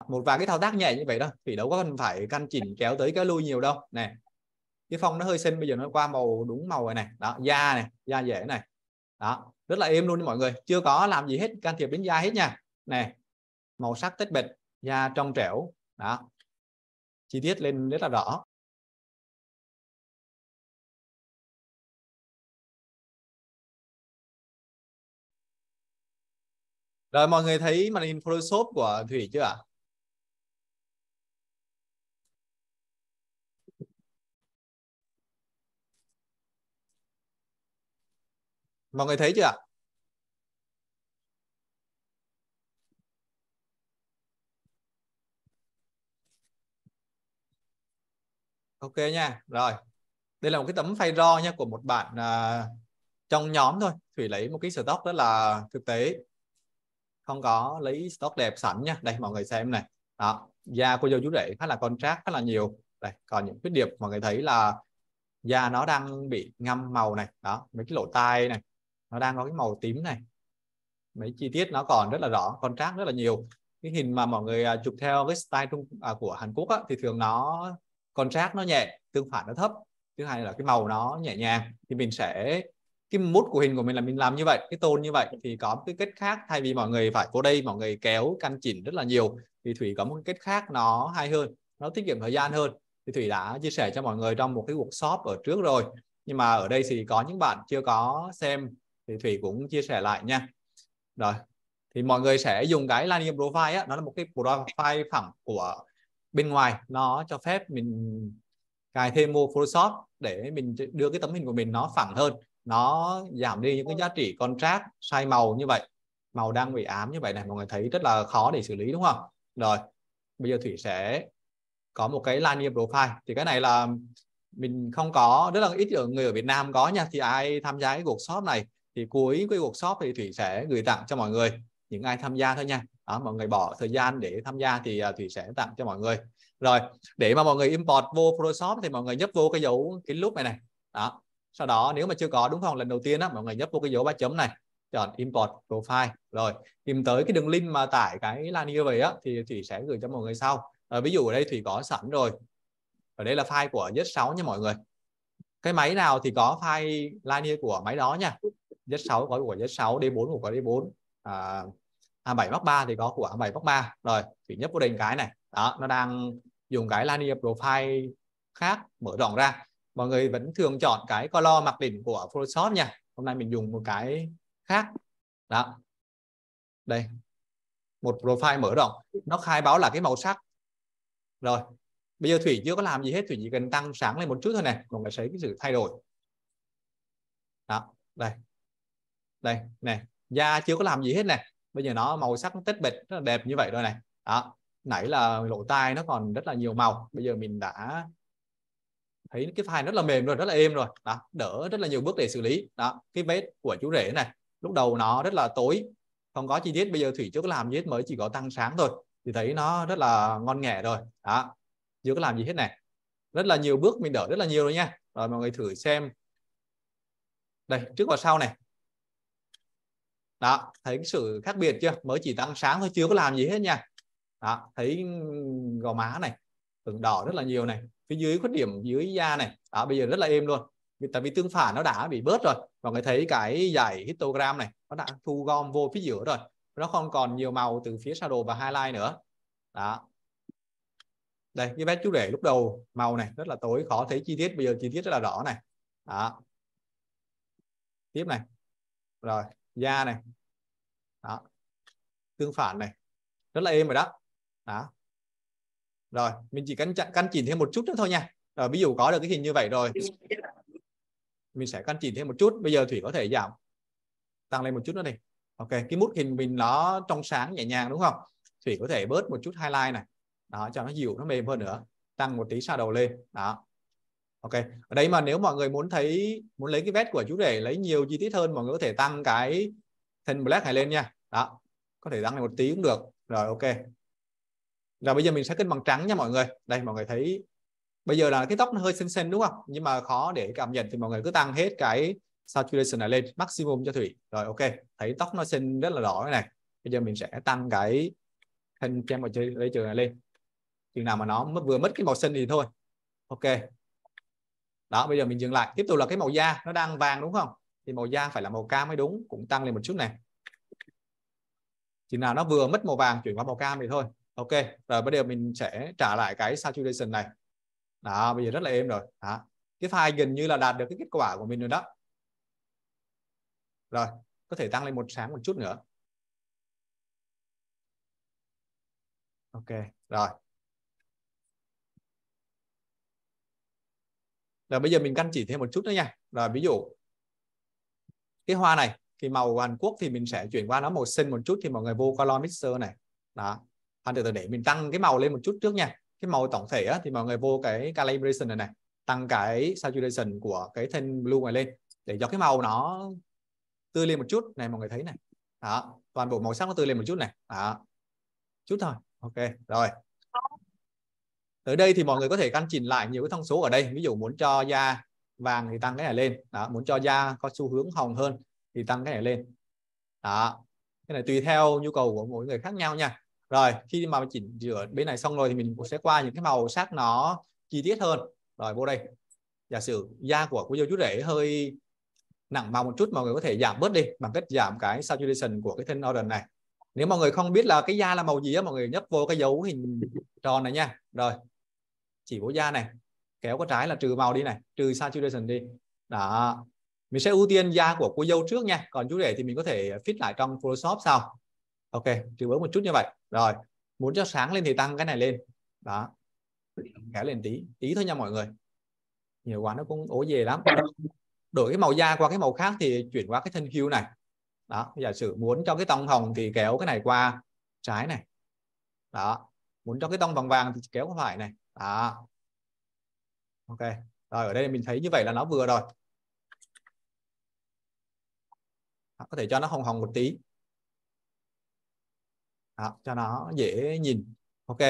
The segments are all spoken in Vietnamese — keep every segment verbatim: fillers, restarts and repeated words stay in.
một vài cái thao tác nhẹ như vậy đó thì đâu có cần phải căn chỉnh kéo tới kéo lui nhiều đâu. Này, cái phông nó hơi xinh, bây giờ nó qua màu đúng màu rồi này. Đó, da này, da dẻ này. Đó, rất là êm luôn mọi người, chưa có làm gì hết, can thiệp đến da hết nha. Này, màu sắc tết bệt, da trong trẻo. Đó, chi tiết lên rất là rõ. Rồi, mọi người thấy màn hình Photoshop của Thủy chưa ạ? Mọi người thấy chưa ạ? Ok nha. Rồi, đây là một cái tấm file raw nha, của một bạn à, trong nhóm thôi. Thủy lấy một cái stock rất là thực tế, không có lấy stock đẹp sẵn nha. Đây mọi người xem này. Đó, da cô dâu chú rể khá là contrast, khá là nhiều. Đây, còn những khuyết điểm mọi người thấy là da nó đang bị ngâm màu này. Đó, mấy cái lỗ tai này nó đang có cái màu tím này, mấy chi tiết nó còn rất là rõ, contrast rất là nhiều. Cái hình mà mọi người chụp theo cái style Trung à, của Hàn Quốc á, thì thường nó contrast nó nhẹ, tương phản nó thấp. Thứ hai là cái màu nó nhẹ nhàng, thì mình sẽ cái mood của hình của mình là mình làm như vậy, cái tone như vậy. Thì có cái cách khác, thay vì mọi người phải vô đây mọi người kéo căn chỉnh rất là nhiều, thì Thủy có một cái cách khác nó hay hơn, nó tiết kiệm thời gian hơn. Thì Thủy đã chia sẻ cho mọi người trong một cái workshop ở trước rồi, nhưng mà ở đây thì có những bạn chưa có xem thì Thủy cũng chia sẻ lại nha. Rồi, thì mọi người sẽ dùng cái linear profile á, nó là một cái profile phẳng của bên ngoài, nó cho phép mình cài thêm vô Photoshop để mình đưa cái tấm hình của mình nó phẳng hơn, nó giảm đi những cái giá trị contrast sai màu như vậy, màu đang bị ám như vậy này, mọi người thấy rất là khó để xử lý đúng không? Rồi, bây giờ Thủy sẽ có một cái linear profile, thì cái này là mình không có, rất là ít ở người ở Việt Nam có nha. Thì ai tham gia cái workshop này thì cuối cái workshop thì Thủy sẽ gửi tặng cho mọi người, những ai tham gia thôi nha. Đó, mọi người bỏ thời gian để tham gia thì Thủy sẽ tặng cho mọi người. Rồi, để mà mọi người import vô Photoshop thì mọi người nhấp vô cái dấu cái nút này này. Đó, sau đó nếu mà chưa có đúng không, lần đầu tiên á, mọi người nhấp vô cái dấu ba chấm này, chọn import profile, rồi tìm tới cái đường link mà tải cái linear về á, thì Thủy sẽ gửi cho mọi người sau. À, ví dụ ở đây Thủy có sẵn rồi, ở đây là file của Z sáu nha mọi người. Cái máy nào thì có file linear của máy đó nha. Z sáu có của Z sáu, D bốn của D bốn, à, A bảy Mark ba thì có của A bảy Mark ba. Rồi, Thủy nhấp vô định cái này. Đó, nó đang dùng cái linear profile khác mở rộng ra. Mọi người vẫn thường chọn cái color mặc định của Photoshop nha. Hôm nay mình dùng một cái khác. Đó, đây, một profile mở rộng, nó khai báo là cái màu sắc. Rồi, bây giờ Thủy chưa có làm gì hết, Thủy chỉ cần tăng sáng lên một chút thôi này, mọi người thấy cái sự thay đổi. Đó, đây, đây này, da chưa có làm gì hết này, bây giờ nó màu sắc tết bệt rất là đẹp như vậy rồi này. Đó, nãy là lỗ tai nó còn rất là nhiều màu, bây giờ mình đã thấy cái file rất là mềm rồi, rất là êm rồi. Đó, đỡ rất là nhiều bước để xử lý. Đó, cái vết của chú rể này lúc đầu nó rất là tối, không có chi tiết, bây giờ Thủy chưa có làm gì hết, mới chỉ có tăng sáng thôi thì thấy nó rất là ngon nghẻ rồi. Đó, chưa có làm gì hết này, rất là nhiều bước mình đỡ rất là nhiều rồi nha. Rồi mọi người thử xem đây, trước và sau này. Đó, thấy cái sự khác biệt chưa, mới chỉ tăng sáng thôi, chưa có làm gì hết nha. Đó, thấy gò má này ửng đỏ rất là nhiều này, phía dưới khuyết điểm dưới da này. Đó, bây giờ rất là êm luôn, tại vì tương phản nó đã bị bớt rồi. Mọi người thấy cái dải histogram này nó đã thu gom vô phía giữa rồi, nó không còn nhiều màu từ phía shadow và highlight nữa. Đó, đây cái vết chú rể lúc đầu màu này rất là tối, khó thấy chi tiết, bây giờ chi tiết rất là rõ này. Đó, tiếp này, rồi da này. Đó, tương phản này rất là êm rồi đó. Đó, rồi mình chỉ căn căn chỉnh thêm một chút nữa thôi nha. Rồi, ví dụ có được cái hình như vậy rồi, mình sẽ căn chỉnh thêm một chút. Bây giờ Thủy có thể giảm, tăng lên một chút nữa đi. Ok, cái mút hình mình nó trong sáng nhẹ nhàng đúng không, Thủy có thể bớt một chút highlight này. Đó, cho nó dịu, nó mềm hơn nữa, tăng một tí shadow lên. Đó, ok. Ở đây mà nếu mọi người muốn thấy, muốn lấy cái vết của chú rể lấy nhiều chi tiết hơn, mọi người có thể tăng cái thin black này lên nha. Đó, có thể tăng lên một tí cũng được. Rồi, ok. Rồi bây giờ mình sẽ cân bằng trắng nha mọi người. Đây, mọi người thấy bây giờ là cái tóc nó hơi xinh xinh đúng không, nhưng mà khó để cảm nhận thì mọi người cứ tăng hết cái saturation này lên maximum cho Thủy. Rồi, ok, thấy tóc nó xinh rất là rõ này. Bây giờ mình sẽ tăng cái thân trên vào chơi lấy trường này lên, chừng nào mà nó mất, vừa mất cái màu xanh thì thôi. Ok, đó bây giờ mình dừng lại. Tiếp tục là cái màu da, nó đang vàng đúng không, thì màu da phải là màu cam mới đúng, cũng tăng lên một chút này. Chừng nào nó vừa mất màu vàng chuyển qua màu cam thì thôi. Ok, rồi bây giờ mình sẽ trả lại cái saturation này. Đó, bây giờ rất là êm rồi. Đó, cái file gần như là đạt được cái kết quả của mình rồi đó. Rồi, có thể tăng lên một sáng một chút nữa. Ok, rồi. Rồi bây giờ mình căn chỉ thêm một chút nữa nha. Rồi ví dụ cái hoa này thì màu Hàn Quốc thì mình sẽ chuyển qua nó màu xanh một chút, thì mọi người vô color mixer này. Đó. Anh từ từ để mình tăng cái màu lên một chút trước nha. Cái màu tổng thể á, thì mọi người vô cái calibration này này, tăng cái saturation của cái thanh blue này lên để cho cái màu nó tươi lên một chút này, mọi người thấy này. Đó, toàn bộ màu sắc nó tươi lên một chút này. Đó. Chút thôi. Ok, rồi. Tới đây thì mọi người có thể căn chỉnh lại nhiều cái thông số ở đây. Ví dụ muốn cho da vàng thì tăng cái này lên. Đó, muốn cho da có xu hướng hồng hơn thì tăng cái này lên. Đó, cái này tùy theo nhu cầu của mỗi người khác nhau nha. Rồi khi mà chỉnh sửa bên này xong rồi thì mình cũng sẽ qua những cái màu sắc nó chi tiết hơn. Rồi vô đây, giả sử da của cô dâu chú rể hơi nặng màu một chút, mọi người có thể giảm bớt đi bằng cách giảm cái saturation của cái thân orange này. Nếu mọi người không biết là cái da là màu gì á, mọi người nhấp vô cái dấu hình tròn này nha. Rồi chỉ vô da này, kéo có trái là trừ màu đi này, trừ saturation đi. Đó, mình sẽ ưu tiên da của cô dâu trước nha, còn chú rể thì mình có thể fit lại trong Photoshop sau. Ok, trừ bớt một chút như vậy. Rồi muốn cho sáng lên thì tăng cái này lên. Đó, kéo lên tí tí thôi nha mọi người, nhiều quá nó cũng ố về lắm. Đổi cái màu da qua cái màu khác thì chuyển qua cái thân hue này. Đó, giả sử muốn cho cái tông hồng thì kéo cái này qua trái này. Đó, muốn cho cái tông vàng vàng thì kéo qua phải này. Đó. Ok, rồi ở đây mình thấy như vậy là nó vừa rồi. Đó, có thể cho nó hồng hồng một tí. Đó, cho nó dễ nhìn. Ok,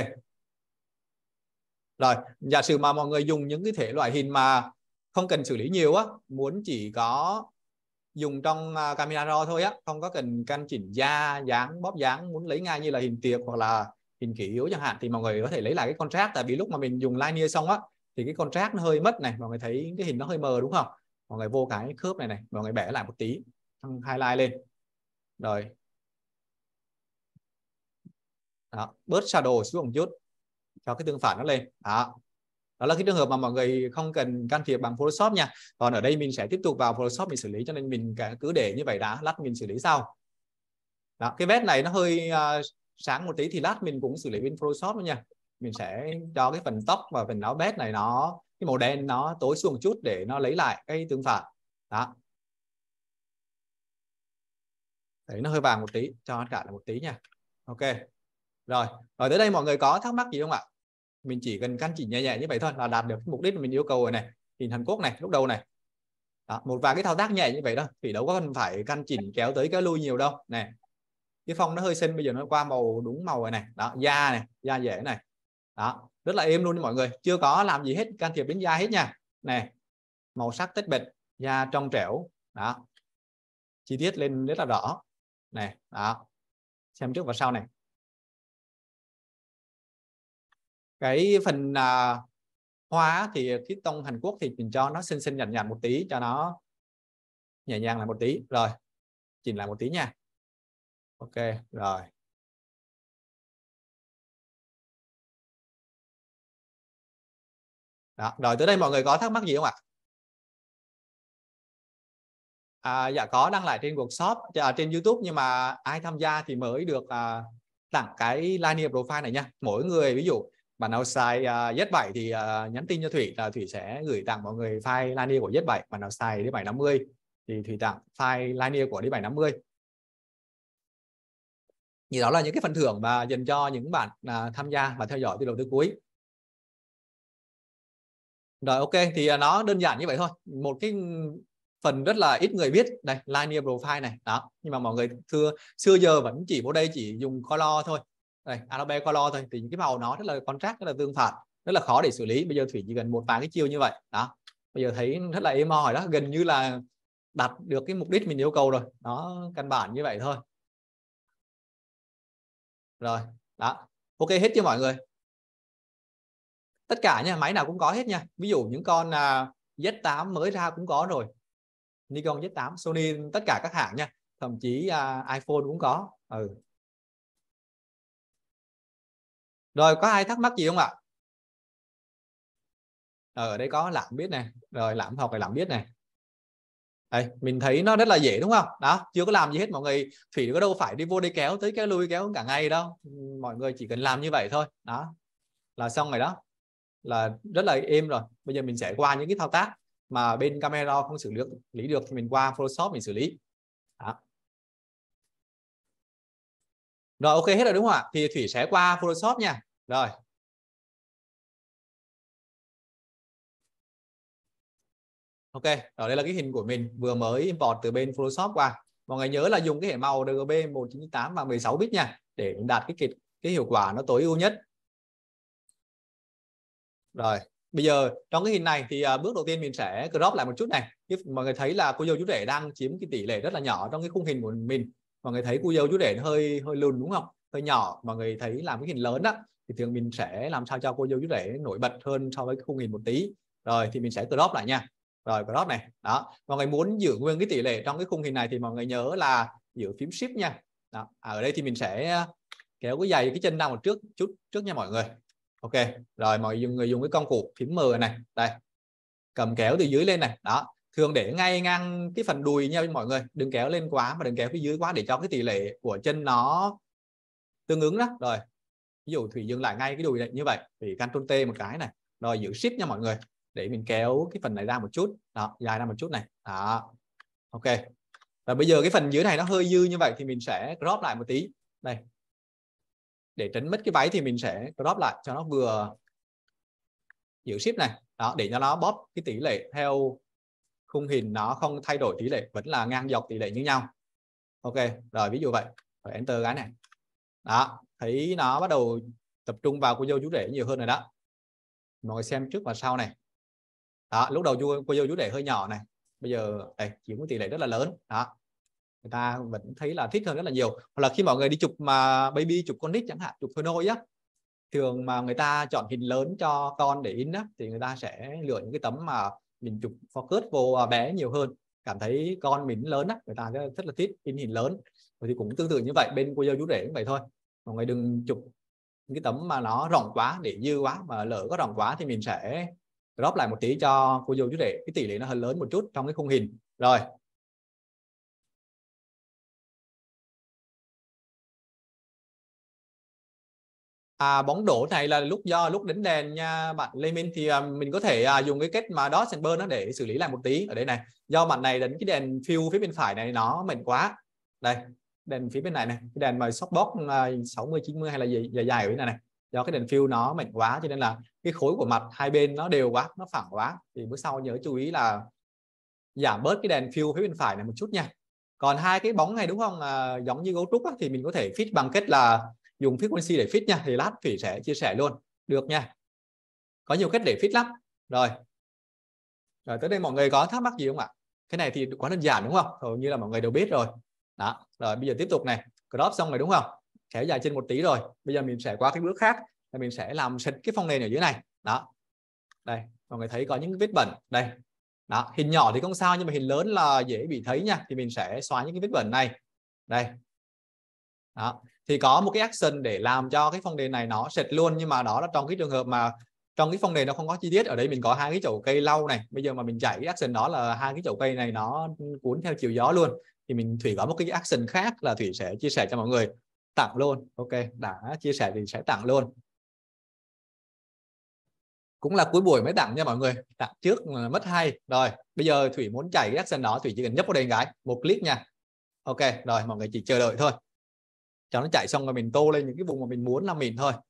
rồi giả sử mà mọi người dùng những cái thể loại hình mà không cần xử lý nhiều á, muốn chỉ có dùng trong camera raw thôi á, không có cần căn chỉnh da dáng bóp dáng, muốn lấy ngay như là hình tiệp hoặc là hình kỷ yếu chẳng hạn, thì mọi người có thể lấy lại cái contrast. Tại vì lúc mà mình dùng linear xong á thì cái contrast nó hơi mất này, mọi người thấy cái hình nó hơi mờ đúng không, mọi người vô cái khớp này này, mọi người bẻ lại một tí, highlight lên, rồi đó, bớt shadow xuống một chút cho cái tương phản nó lên. Đó, đó là cái trường hợp mà mọi người không cần can thiệp bằng Photoshop nha. Còn ở đây mình sẽ tiếp tục vào Photoshop mình xử lý, cho nên mình cứ để như vậy đã, lát mình xử lý sau. Đó, cái vết này nó hơi uh, sáng một tí thì lát mình cũng xử lý bên Photoshop nữa nha. Mình sẽ cho cái phần tóc và phần áo vest này nó cái màu đen nó tối xuống một chút để nó lấy lại cái tương phản. Đó, đấy, nó hơi vàng một tí, cho cả là một tí nha. Ok, rồi rồi tới đây mọi người có thắc mắc gì không ạ? Mình chỉ cần căn chỉnh nhẹ nhẹ như vậy thôi là đạt được mục đích mà mình yêu cầu rồi này. Hình Hàn Quốc này lúc đầu này. Đó, một vài cái thao tác nhẹ như vậy thôi, thì đâu có cần phải căn chỉnh kéo tới cái lui nhiều đâu này. Cái phông nó hơi xinh, bây giờ nó qua màu đúng màu rồi này. Đó, da này, da dễ này. Đó, rất là êm luôn mọi người, chưa có làm gì hết, can thiệp đến da hết nha. Này, màu sắc tết bệt, da trong trẻo. Đó, chi tiết lên rất là rõ này. Đó, xem trước và sau này. Cái phần à, hoa thì cái tông Hàn Quốc thì mình cho nó xinh xinh nhạt nhạt một tí, cho nó nhẹ nhàng lại một tí. Rồi chỉnh lại một tí nha. Ok, rồi đó, rồi tới đây mọi người có thắc mắc gì không ạ? À, dạ có đăng lại trên workshop à, trên YouTube, nhưng mà ai tham gia thì mới được à, tặng cái linear profile này nha. Mỗi người ví dụ bạn nào xài à, Z bảy thì à, nhắn tin cho Thủy là Thủy sẽ gửi tặng mọi người file linear của Z bảy. Bạn nào xài D bảy năm mươi thì Thủy tặng file linear của D bảy năm mươi. Thì đó là những cái phần thưởng mà dành cho những bạn à, tham gia và theo dõi từ đầu tới cuối. Rồi ok, thì nó đơn giản như vậy thôi. Một cái phần rất là ít người biết đây, linear profile này. Đó, nhưng mà mọi người xưa xưa giờ vẫn chỉ vào đây chỉ dùng color thôi. Đây, Adobe color thôi, thì những cái màu nó rất là contrast, rất là tương phản, rất là khó để xử lý. Bây giờ Thủy chỉ cần một vài cái chiêu như vậy. Đó, bây giờ thấy rất là êm oi đó, gần như là đạt được cái mục đích mình yêu cầu rồi. Nó căn bản như vậy thôi. Rồi, đó. Ok hết chưa mọi người? Tất cả nha, máy nào cũng có hết nha. Ví dụ những con uh, Z tám mới ra cũng có rồi, Nikon Z tám, Sony, tất cả các hãng nha, thậm chí uh, iPhone cũng có. Ừ. Rồi có ai thắc mắc gì không ạ? Ở đây có Lãm biết này, rồi Lãm học phải Lãm biết này. Đây, mình thấy nó rất là dễ đúng không? Đó, chưa có làm gì hết mọi người. Thủy có đâu phải đi vô đi kéo tới kéo lui kéo cả ngày đâu. Mọi người chỉ cần làm như vậy thôi. Đó, là xong rồi đó. Là rất là êm rồi. Bây giờ mình sẽ qua những cái thao tác mà bên camera không xử lý được thì mình qua Photoshop mình xử lý. Đó. Rồi ok hết rồi đúng không ạ? Thì Thủy sẽ qua Photoshop nha. Rồi. Ok, ở đây là cái hình của mình vừa mới import từ bên Photoshop qua. Mọi người nhớ là dùng cái hệ màu rờ giê bê một chín tám và mười sáu bit nha, để đạt cái cái, cái hiệu quả nó tối ưu nhất. Rồi, bây giờ trong cái hình này thì uh, bước đầu tiên mình sẽ crop lại một chút này. Mọi người thấy là cô dâu chú rể đang chiếm cái tỷ lệ rất là nhỏ trong cái khung hình của mình. Mọi người thấy cô dâu chú rể hơi hơi lùn đúng không? Hơi nhỏ. Mọi người thấy làm cái hình lớn đó thì thường mình sẽ làm sao cho cô dâu chú rể nổi bật hơn so với cái khung hình một tí. Rồi thì mình sẽ crop lại nha. Rồi crop này. Đó. Mọi người muốn giữ nguyên cái tỷ lệ trong cái khung hình này thì mọi người nhớ là giữ phím shift nha. Đó. À, ở đây thì mình sẽ kéo cái giày cái chân ra một trước chút trước nha mọi người. Ok, rồi mọi người dùng cái công cụ phím M này, đây, cầm kéo từ dưới lên này, đó, thường để ngay ngang cái phần đùi nha mọi người, đừng kéo lên quá mà đừng kéo phía dưới quá để cho cái tỷ lệ của chân nó tương ứng đó. Rồi, ví dụ Thủy dừng lại ngay cái đùi này như vậy, thì Ctrl T một cái này, rồi giữ Shift nha mọi người, để mình kéo cái phần này ra một chút, đó, dài ra một chút này, đó, ok. Và bây giờ cái phần dưới này nó hơi dư như vậy thì mình sẽ crop lại một tí, đây. Để tránh mất cái váy thì mình sẽ crop lại cho nó vừa, giữ shift này, đó, để cho nó bóp cái tỷ lệ theo khung hình, nó không thay đổi tỷ lệ, vẫn là ngang dọc tỷ lệ như nhau. Ok, rồi ví dụ vậy, rồi enter cái này, đó, thấy nó bắt đầu tập trung vào cô dâu chú rể nhiều hơn rồi đó. Mọi người xem trước và sau này, đó, lúc đầu cô dâu chú rể hơi nhỏ này, bây giờ đây chiếm tỷ lệ rất là lớn, đó, người ta vẫn thấy là thích hơn rất là nhiều. Hoặc là khi mọi người đi chụp mà baby, chụp con nít chẳng hạn, chụp phơi nôi á, thường mà người ta chọn hình lớn cho con để in á, thì người ta sẽ lựa những cái tấm mà mình chụp focus vô bé nhiều hơn, cảm thấy con mình lớn á, người ta rất là thích in hình lớn. Rồi thì cũng tương tự như vậy, bên cô dâu chú rể cũng vậy thôi, mọi người đừng chụp những cái tấm mà nó rộng quá để dư quá, mà lỡ có rộng quá thì mình sẽ crop lại một tí cho cô dâu chú rể cái tỷ lệ nó hơi lớn một chút trong cái khung hình. Rồi À, bóng đổ này là lúc do lúc đánh đèn nha bạn Lê Minh, thì uh, mình có thể uh, dùng cái cách mà dodge and burn đó để xử lý lại một tí. Ở đây này, do bạn này đánh cái đèn fill phía bên phải này nó mạnh quá, đây đèn phía bên này này, cái đèn mà softbox uh, sáu mươi chín mươi hay là gì dài dài ở bên này này, do cái đèn fill nó mạnh quá cho nên là cái khối của mặt hai bên nó đều quá, nó phẳng quá, thì bữa sau nhớ chú ý là giảm bớt cái đèn fill phía bên phải này một chút nha. Còn hai cái bóng này đúng không, à, giống như gấu trúc á, thì mình có thể fit bằng cách là dùng frequency để fit nha, thì lát Thủy sẽ chia sẻ luôn được nha, có nhiều cách để fit lắm. Rồi rồi tới đây mọi người có thắc mắc gì không ạ? Cái này thì quá đơn giản đúng không, hầu như là mọi người đều biết rồi. Đó, rồi bây giờ tiếp tục này, crop xong rồi đúng không, kéo dài trên một tí rồi, bây giờ mình sẽ qua cái bước khác là mình sẽ làm sạch cái phông nền ở dưới này. Đó, đây mọi người thấy có những vết bẩn đây. Đó, hình nhỏ thì không sao nhưng mà hình lớn là dễ bị thấy nha, thì mình sẽ xóa những cái vết bẩn này đây. Đó, thì có một cái action để làm cho cái phông nền này nó sạch luôn, nhưng mà đó là trong cái trường hợp mà trong cái phông nền nó không có chi tiết. Ở đây mình có hai cái chậu cây lau này, bây giờ mà mình chạy cái action đó là hai cái chậu cây này nó cuốn theo chiều gió luôn, thì mình Thủy có một cái action khác là Thủy sẽ chia sẻ cho mọi người tặng luôn. Ok, đã chia sẻ thì sẽ tặng luôn, cũng là cuối buổi mới tặng nha mọi người, tặng trước mất hay. Rồi bây giờ Thủy muốn chạy cái action đó, Thủy chỉ cần nhấp vào đây cái một click nha. Ok, rồi mọi người chỉ chờ đợi thôi cho nó chạy xong rồi mình tô lên những cái vùng mà mình muốn làm mịn thôi.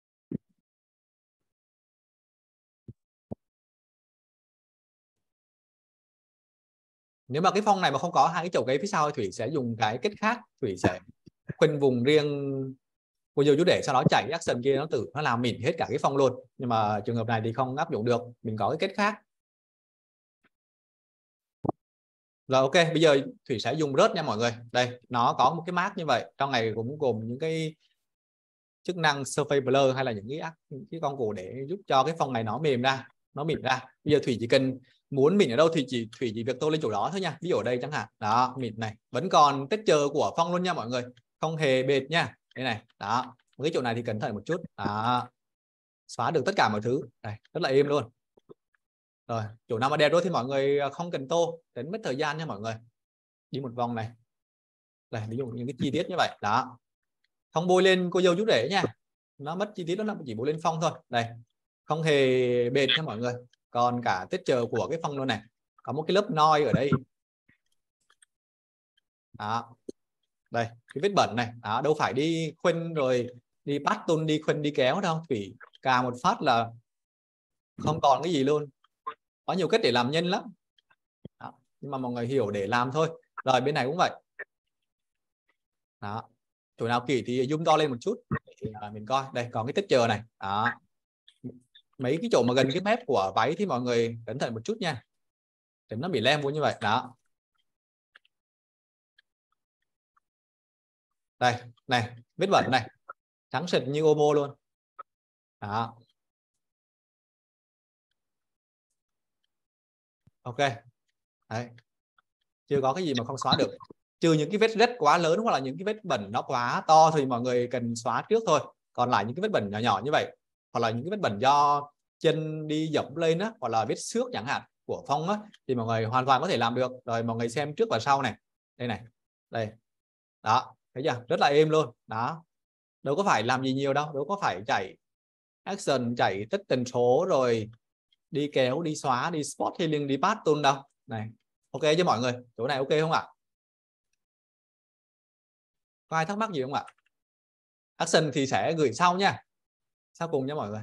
Nếu mà cái phông này mà không có hai cái chậu cây phía sau, Thủy sẽ dùng cái cách khác, Thủy sẽ khoanh vùng riêng cô dâu chú rể, sau đó chạy cái action kia nó tự nó làm mịn hết cả cái phông luôn. Nhưng mà trường hợp này thì không áp dụng được, mình có cái cách khác. Rồi ok, bây giờ Thủy sẽ dùng rớt nha mọi người. Đây, nó có một cái mác như vậy, trong này cũng gồm những cái chức năng surface blur hay là những cái những cái công cụ để giúp cho cái phông này nó mềm ra, nó mịn ra. Bây giờ Thủy chỉ cần muốn mịn ở đâu thì chỉ Thủy chỉ việc tô lên chỗ đó thôi nha. Ví dụ ở đây chẳng hạn, đó, mịn này, vẫn còn texture của phông luôn nha mọi người, không hề bệt nha. Đây này, đó, cái chỗ này thì cẩn thận một chút, đó, xóa được tất cả mọi thứ, đây, rất là êm luôn. Rồi, chỗ nào mà đẹp rồi thì mọi người không cần tô, đến mất thời gian nha mọi người. Đi một vòng này, đây, ví dụ những cái chi tiết như vậy, đó, không bôi lên cô dâu chú rể nha, nó mất chi tiết, đó là chỉ bôi lên phông thôi. Đây, không hề bệt nha mọi người, còn cả texture của cái phông luôn này, có một cái lớp noi ở đây, đó, đây cái vết bẩn này, đó, đâu phải đi khuân rồi đi bắt tôn đi khuân đi kéo đâu, Thủy cà một phát là không còn cái gì luôn. Có nhiều cách để làm nhân lắm, đó, nhưng mà mọi người hiểu để làm thôi. Rồi bên này cũng vậy, đó, chỗ nào kỹ thì zoom to lên một chút để mình coi. Đây còn cái texture này, đó, mấy cái chỗ mà gần cái mép của váy thì mọi người cẩn thận một chút nha, để nó bị lem vô như vậy, đó. Đây này, vết bẩn này, trắng sệt như omo luôn, đó. Ok, đấy, chưa có cái gì mà không xóa được, trừ những cái vết rết quá lớn hoặc là những cái vết bẩn nó quá to thì mọi người cần xóa trước thôi. Còn lại những cái vết bẩn nhỏ nhỏ như vậy, hoặc là những cái vết bẩn do chân đi dẫm lên á, hoặc là vết xước chẳng hạn của phông á, thì mọi người hoàn toàn có thể làm được. Rồi mọi người xem trước và sau này, đây này, đây, đó, thấy chưa, rất là êm luôn, đó, đâu có phải làm gì nhiều đâu, đâu có phải chạy action, chạy tích tần số rồi đi kéo, đi xóa, đi spot healing, đi path tool đâu. Này, ok chứ mọi người, chỗ này ok không ạ? Có ai thắc mắc gì không ạ? Action thì sẽ gửi sau nha, sau cùng nha mọi người.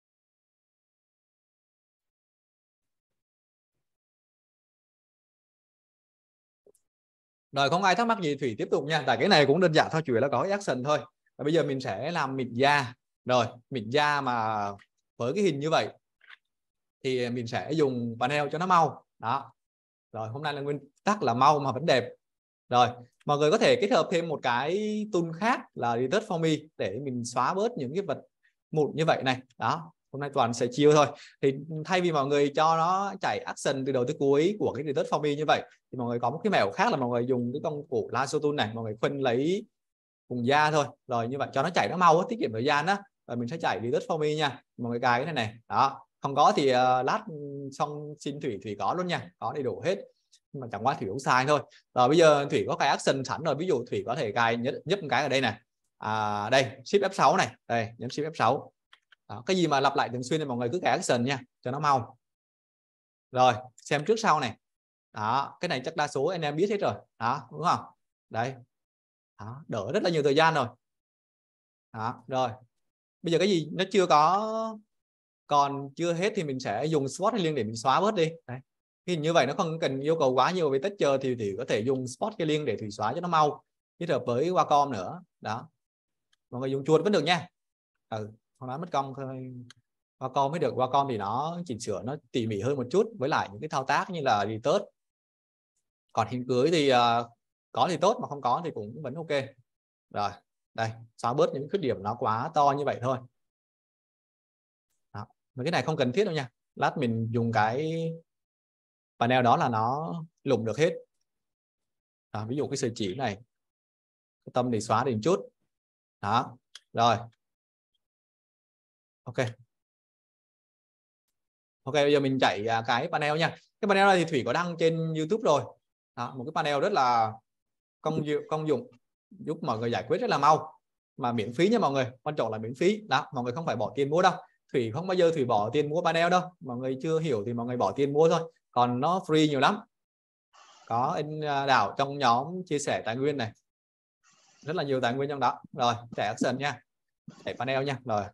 Rồi không ai thắc mắc gì Thủy tiếp tục nha, tại cái này cũng đơn giản thôi, chủ yếu là có cái action thôi. Và bây giờ mình sẽ làm mịn da. Rồi mịn da mà với cái hình như vậy thì mình sẽ dùng panel cho nó mau, đó. Rồi hôm nay là nguyên tắc là mau mà vẫn đẹp. Rồi mọi người có thể kết hợp thêm một cái tool khác là Retouch for Me để mình xóa bớt những cái vật mụn như vậy này, đó. Hôm nay toàn sẽ chiêu thôi, thì thay vì mọi người cho nó chạy action từ đầu tới cuối của cái Retouch for Me như vậy, thì mọi người có một cái mẹo khác là mọi người dùng cái công cụ lasso tool này, mọi người khuân lấy vùng da thôi, rồi như vậy cho nó chạy nó mau, tiết kiệm thời gian đó. Rồi mình sẽ chạy Retouch for Me nha, mọi người cài cái này này, đó. Không có thì uh, lát xong xin Thủy Thủy có luôn nha, có đầy đủ hết, nhưng mà chẳng qua Thủy không sai thôi. Rồi bây giờ Thủy có cái action sẵn rồi, ví dụ Thủy có thể cài nhấp, nhấp một cái ở đây này, à, đây Shift F sáu này, đây nhấn Shift F sáu. Đó, cái gì mà lặp lại thường xuyên thì mọi người cứ cài action nha cho nó mau. Rồi xem trước sau này, đó, cái này chắc đa số anh em biết hết rồi, đó, đúng không? Đấy, đó, đỡ rất là nhiều thời gian rồi. Đó, rồi bây giờ cái gì nó chưa có, còn chưa hết thì mình sẽ dùng spot healing để mình xóa bớt đi. Đấy, thì như vậy nó không cần yêu cầu quá nhiều về texture thì thì có thể dùng spot healing để Thủy xóa cho nó mau, kết hợp với Wacom nữa. Đó, mọi người dùng chuột vẫn được nha, ừ, không nói mất công thôi. Wacom mới được, Wacom thì nó chỉnh sửa nó tỉ mỉ hơn một chút, với lại những cái thao tác như là retouch. Còn hình cưới thì uh, có thì tốt, mà không có thì cũng vẫn ok. Rồi đây, xóa bớt những khuyết điểm nó quá to như vậy thôi. Đó, mấy cái này không cần thiết đâu nha, lát mình dùng cái panel đó là nó lùng được hết. Đó, ví dụ cái sợi chỉ này, cái tâm để xóa đi một chút. Đó, rồi ok. Ok, bây giờ mình chạy cái panel nha. Cái panel này thì Thủy có đăng trên YouTube rồi. Đó, một cái panel rất là công dụng, công dụng giúp mọi người giải quyết rất là mau, mà miễn phí nha mọi người, quan trọng là miễn phí. Đó, mọi người không phải bỏ tiền mua đâu, Thủy không bao giờ Thủy bỏ tiền mua panel đâu, mọi người chưa hiểu thì mọi người bỏ tiền mua thôi, còn nó free nhiều lắm. Có anh Đào trong nhóm chia sẻ tài nguyên này, rất là nhiều tài nguyên trong đó. Rồi chạy action nha, chạy panel nha. Rồi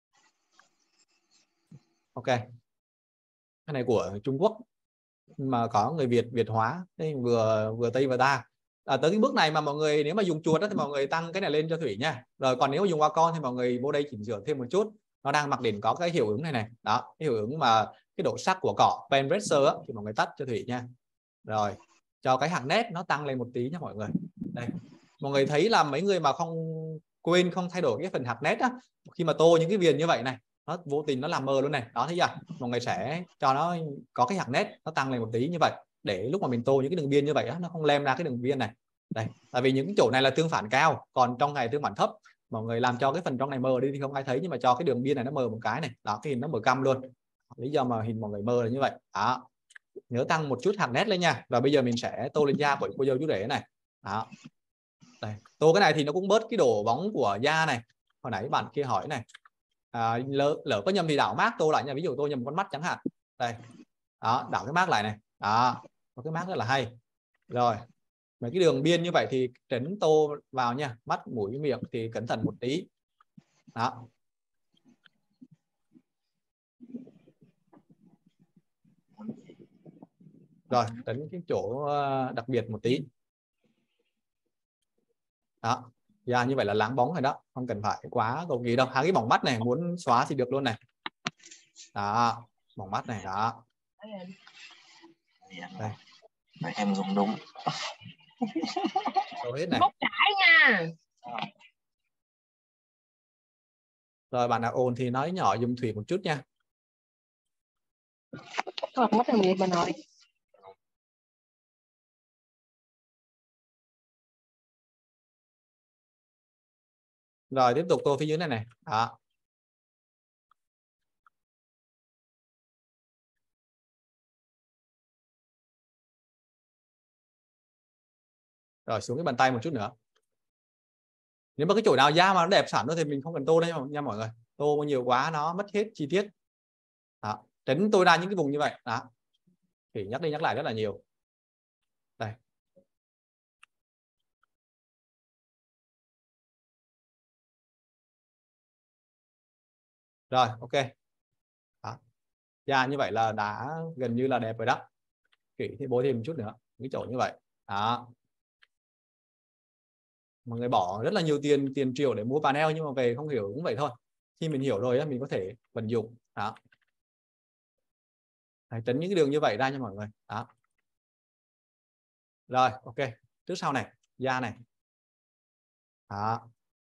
ok, cái này của Trung Quốc mà có người Việt Việt hóa, nên vừa vừa Tây vừa ta. À, tới cái bước này mà mọi người nếu mà dùng chuột đó, thì mọi người tăng cái này lên cho Thủy nha. Rồi còn nếu mà dùng Wacom thì mọi người vô đây chỉnh sửa thêm một chút. Nó đang mặc định có cái hiệu ứng này này, đó, cái hiệu ứng mà cái độ sắc của cỏ pen pressure á, thì mọi người tắt cho Thủy nha. Rồi cho cái hàng nét nó tăng lên một tí nha mọi người. Đây, mọi người thấy là mấy người mà không quên không thay đổi cái phần hạt nét á, khi mà tô những cái viền như vậy này nó vô tình nó làm mờ luôn này, đó thấy chưa? Mọi người sẽ cho nó có cái hạt nét nó tăng lên một tí như vậy, để lúc mà mình tô những cái đường biên như vậy á, nó không lem ra cái đường biên này. Đây, tại vì những cái chỗ này là tương phản cao, còn trong này tương phản thấp, mọi người làm cho cái phần trong này mờ đi thì không ai thấy, nhưng mà cho cái đường biên này nó mờ một cái này, đó cái hình nó mờ căm luôn. Lý do mà hình mọi người mờ là như vậy. Đó, nhớ tăng một chút hạt nét lên nha. Và bây giờ mình sẽ tô lên da của cô dâu chú rể này. Đó, đây, tô cái này thì nó cũng bớt cái độ bóng của da này. Hồi nãy bạn kia hỏi này, à, lỡ, lỡ có nhầm thì đảo mác tô lại nha. Ví dụ tô nhầm con mắt chẳng hạn, đây, đó, đảo cái mác lại này, đó, một cái mác rất là hay. Rồi mấy cái đường biên như vậy thì tránh tô vào nha, mắt mũi miệng thì cẩn thận một tí. Đó, rồi tránh cái chỗ đặc biệt một tí. Đó, da như vậy là láng bóng rồi đó, không cần phải quá cầu kỳ đâu. Hai cái bỏng mắt này muốn xóa thì được luôn này. Đó, bỏng mắt này, đó. Đây. Em dùng đúng. Đâu hết này. Bốc trải nha. Rồi bạn nào ồn thì nói nhỏ giùm Thủy một chút nha. Thôi mất rồi mình bà nói. Rồi tiếp tục tô phía dưới này này. Đó. Rồi xuống cái bàn tay một chút nữa. Nếu mà cái chỗ nào da mà nó đẹp sẵn thôi thì mình không cần tô đây nha mọi người. Tô nhiều quá nó mất hết chi tiết. Đó. Tránh tôi ra những cái vùng như vậy. Đó. Thì nhắc đi nhắc lại rất là nhiều. Đây. Rồi, ok. Đó. Da như vậy là đã gần như là đẹp rồi đó. Kỹ thì bôi thêm một chút nữa. Cái chỗ như vậy. Đó. Mọi người bỏ rất là nhiều tiền tiền triệu để mua panel nhưng mà về không hiểu cũng vậy thôi. Khi mình hiểu rồi mình có thể vận dụng. Đó. Đấy, tránh những cái đường như vậy ra nha mọi người. Đó. Rồi, ok. Trước sau này, da này. Đó.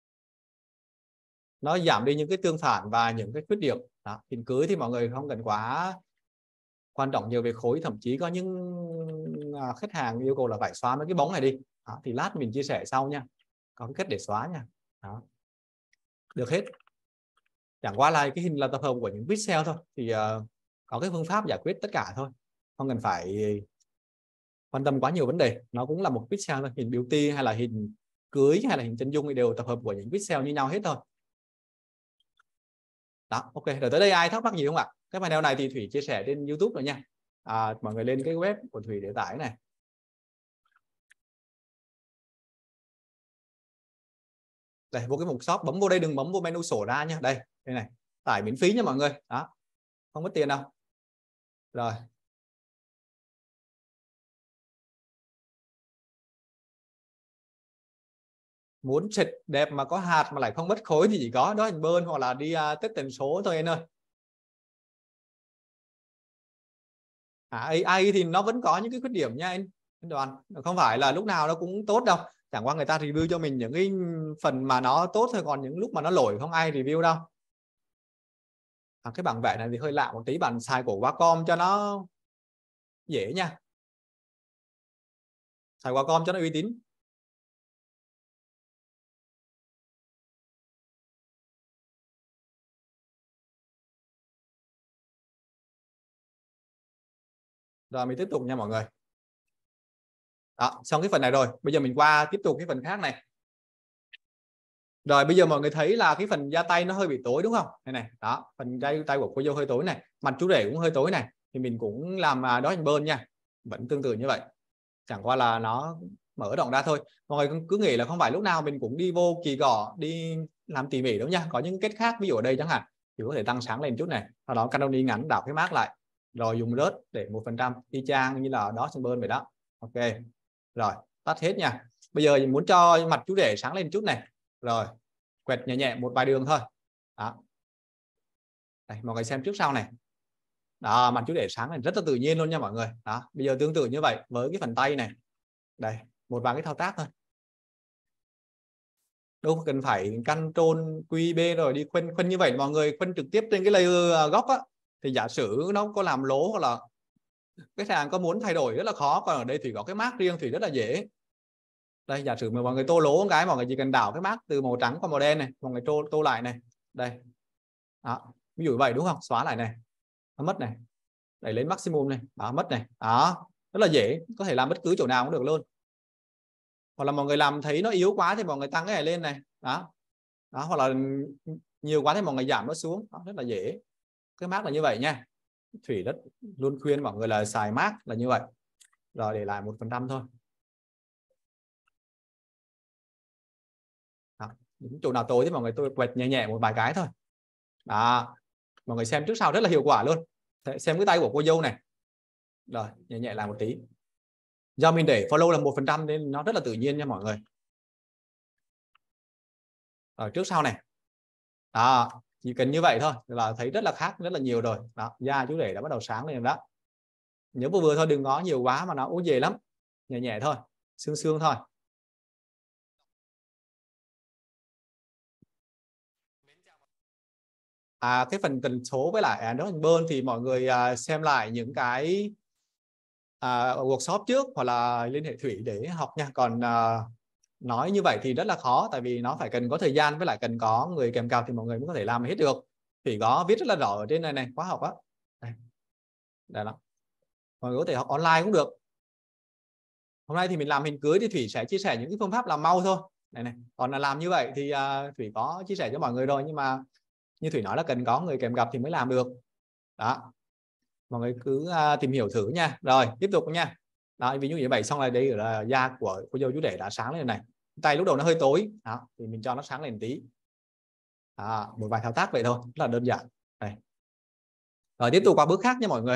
Nó giảm đi những cái tương phản và những cái khuyết điểm. Đó. Hình cưới thì mọi người không cần quá quan trọng nhiều về khối, thậm chí có những khách hàng yêu cầu là phải xóa mấy cái bóng này đi. Đó. Thì lát mình chia sẻ sau nha. Có cái cách để xóa nha. Đó. Được hết. Chẳng qua là cái hình là tập hợp của những pixel thôi. Thì uh, có cái phương pháp giải quyết tất cả thôi. Không cần phải quan tâm quá nhiều vấn đề. Nó cũng là một pixel thôi. Hình beauty hay là hình cưới hay là hình chân dung thì đều tập hợp của những pixel như nhau hết thôi. Đó, ok. Rồi tới đây ai thắc mắc gì không ạ? Cái panel này thì Thủy chia sẻ trên YouTube rồi nha. À, mọi người lên cái web của Thủy để tải này. Đây, vô cái mục shop, bấm vô đây, đừng bấm vô menu sổ ra nha. Đây, đây này. Tải miễn phí nha mọi người. Đó. Không mất tiền đâu. Rồi. Muốn xịt đẹp mà có hạt mà lại không mất khối thì chỉ có đó hình bơn hoặc là đi uh, test tần số thôi anh ơi. À, a i thì nó vẫn có những cái khuyết điểm nha anh Đoàn, không phải là lúc nào nó cũng tốt đâu, chẳng qua người ta review cho mình những cái phần mà nó tốt thôi, còn những lúc mà nó lỗi không ai review đâu. À, cái bảng vẽ này thì hơi lạ một tí, bạn xài của Wacom cho nó dễ nha, xài Wacom cho nó uy tín. Rồi mình tiếp tục nha mọi người. Đó, xong cái phần này rồi, bây giờ mình qua tiếp tục cái phần khác này. Rồi bây giờ mọi người thấy là cái phần da tay nó hơi bị tối đúng không? Này này, đó, phần da tay của cô dâu hơi tối này, mặt chú rể cũng hơi tối này, thì mình cũng làm đó hình bơn nha, vẫn tương tự như vậy, chẳng qua là nó mở rộng ra thôi. Mọi người cứ nghĩ là không phải lúc nào mình cũng đi vô kỳ gõ đi làm tỉ mỉ đâu nha, có những kết khác, ví dụ ở đây chẳng hạn thì có thể tăng sáng lên chút này, sau đó Canon đi ngắn đảo cái mát lại, rồi dùng rớt để một phần trăm y chang như là đó hình bơn vậy đó. Ok, rồi tắt hết nha. Bây giờ mình muốn cho mặt chú rể sáng lên chút này, rồi quẹt nhẹ nhẹ một vài đường thôi. Đó. Đây, mọi người xem trước sau này. Đó, mặt chú rể sáng này rất là tự nhiên luôn nha mọi người. Đó, bây giờ tương tự như vậy với cái phần tay này. Đây, một vài cái thao tác thôi. đâu cần phải Ctrl quy bê rồi đi khuân khuân như vậy. Mọi người khuân trực tiếp trên cái layer góc á, thì giả sử nó có làm lố hoặc là cái hàng có muốn thay đổi rất là khó. Còn ở đây thì có cái mác riêng thì rất là dễ. Đây, giả sử mà mọi người tô lố một cái, mọi người chỉ cần đảo cái mác từ màu trắng qua màu đen này, mọi người tô tô lại này. Đây. Đó. Ví dụ vậy đúng không? Xóa lại này. Nó mất này. Đẩy lên maximum này. Đó, mất này. Đó. Rất là dễ, có thể làm bất cứ chỗ nào cũng được luôn. Hoặc là mọi người làm thấy nó yếu quá thì mọi người tăng cái này lên này. Đó. Đó, hoặc là nhiều quá thì mọi người giảm nó xuống. Đó, rất là dễ. Cái mác là như vậy nha. Thủy rất luôn khuyên mọi người là xài mác là như vậy. Rồi để lại một phần trăm thôi. Đó. Những chỗ nào tối thì mọi người tôi quẹt nhẹ nhẹ một vài cái thôi. Đó. Mọi người xem trước sau rất là hiệu quả luôn. Xem cái tay của cô dâu này. Rồi nhẹ nhẹ làm một tí. Do mình để follow là một phần trăm nên nó rất là tự nhiên nha mọi người. Ở trước sau này. Đó, chỉ cần như vậy thôi là thấy rất là khác rất là nhiều rồi. Đó, da chú rể đã bắt đầu sáng lên đó. Nhớ vừa vừa thôi, đừng có nhiều quá mà nó ố về lắm. Nhẹ nhẹ thôi, sương sương thôi. À, cái phần tần số với lại Android Burn thì mọi người à, xem lại những cái à, workshop trước hoặc là liên hệ Thủy để học nha. Còn à, nói như vậy thì rất là khó, tại vì nó phải cần có thời gian với lại cần có người kèm cặp thì mọi người mới có thể làm hết được. Thủy có viết rất là rõ ở trên này này, khóa học á. Đây. Đây đó. Mọi người có thể học online cũng được. Hôm nay thì mình làm hình cưới thì Thủy sẽ chia sẻ những cái phương pháp làm mau thôi. Này này. Còn là làm như vậy thì uh, Thủy có chia sẻ cho mọi người rồi, nhưng mà như Thủy nói là cần có người kèm cặp thì mới làm được. Đó. Mọi người cứ uh, tìm hiểu thử nha. Rồi tiếp tục nha. Đó, ví dụ như vậy xong rồi đây là da của cô dâu chú rể đã sáng lên này. Tay lúc đầu nó hơi tối. Đó, thì mình cho nó sáng lên tí. Đó, một vài thao tác vậy thôi, rất là đơn giản. Đây. Rồi tiếp tục qua bước khác nha mọi người.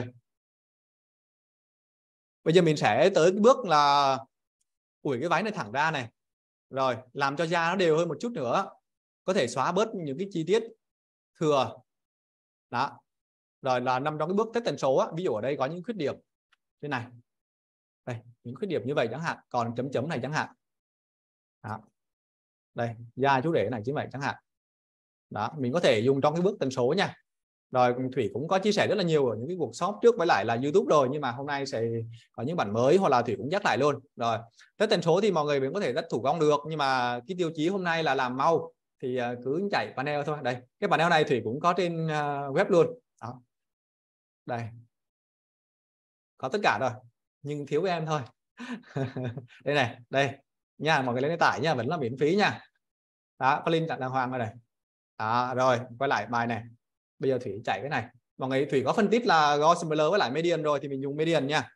Bây giờ mình sẽ tới cái bước là ủi cái váy này thẳng ra này. Rồi làm cho da nó đều hơn một chút nữa. Có thể xóa bớt những cái chi tiết thừa. Đó. Rồi là nằm trong cái bước test tần số á. Ví dụ ở đây có những khuyết điểm thế này. Đây, những khuyết điểm như vậy chẳng hạn. Còn chấm chấm này chẳng hạn. Đó. Đây, da chú rể này như vậy chẳng hạn. Đó, mình có thể dùng trong cái bước tần số nha. Rồi Thủy cũng có chia sẻ rất là nhiều ở những cái workshop trước với lại là YouTube rồi, nhưng mà hôm nay sẽ có những bản mới hoặc là Thủy cũng nhắc lại luôn. Rồi, test tần số thì mọi người vẫn có thể rất thủ công được, nhưng mà cái tiêu chí hôm nay là làm mau thì cứ chạy panel thôi. Đây, cái panel này Thủy cũng có trên web luôn. Đó. Đây. Có tất cả rồi, nhưng thiếu em thôi. Đây này, đây nha, mọi người lên tải nha, vẫn là miễn phí nha. Đó, có link đàng hoàng rồi này. Đó, rồi quay lại bài này. Bây giờ Thủy chạy cái này. Mọi người Thủy có phân tích là Gaussian với lại median rồi thì mình dùng median nha.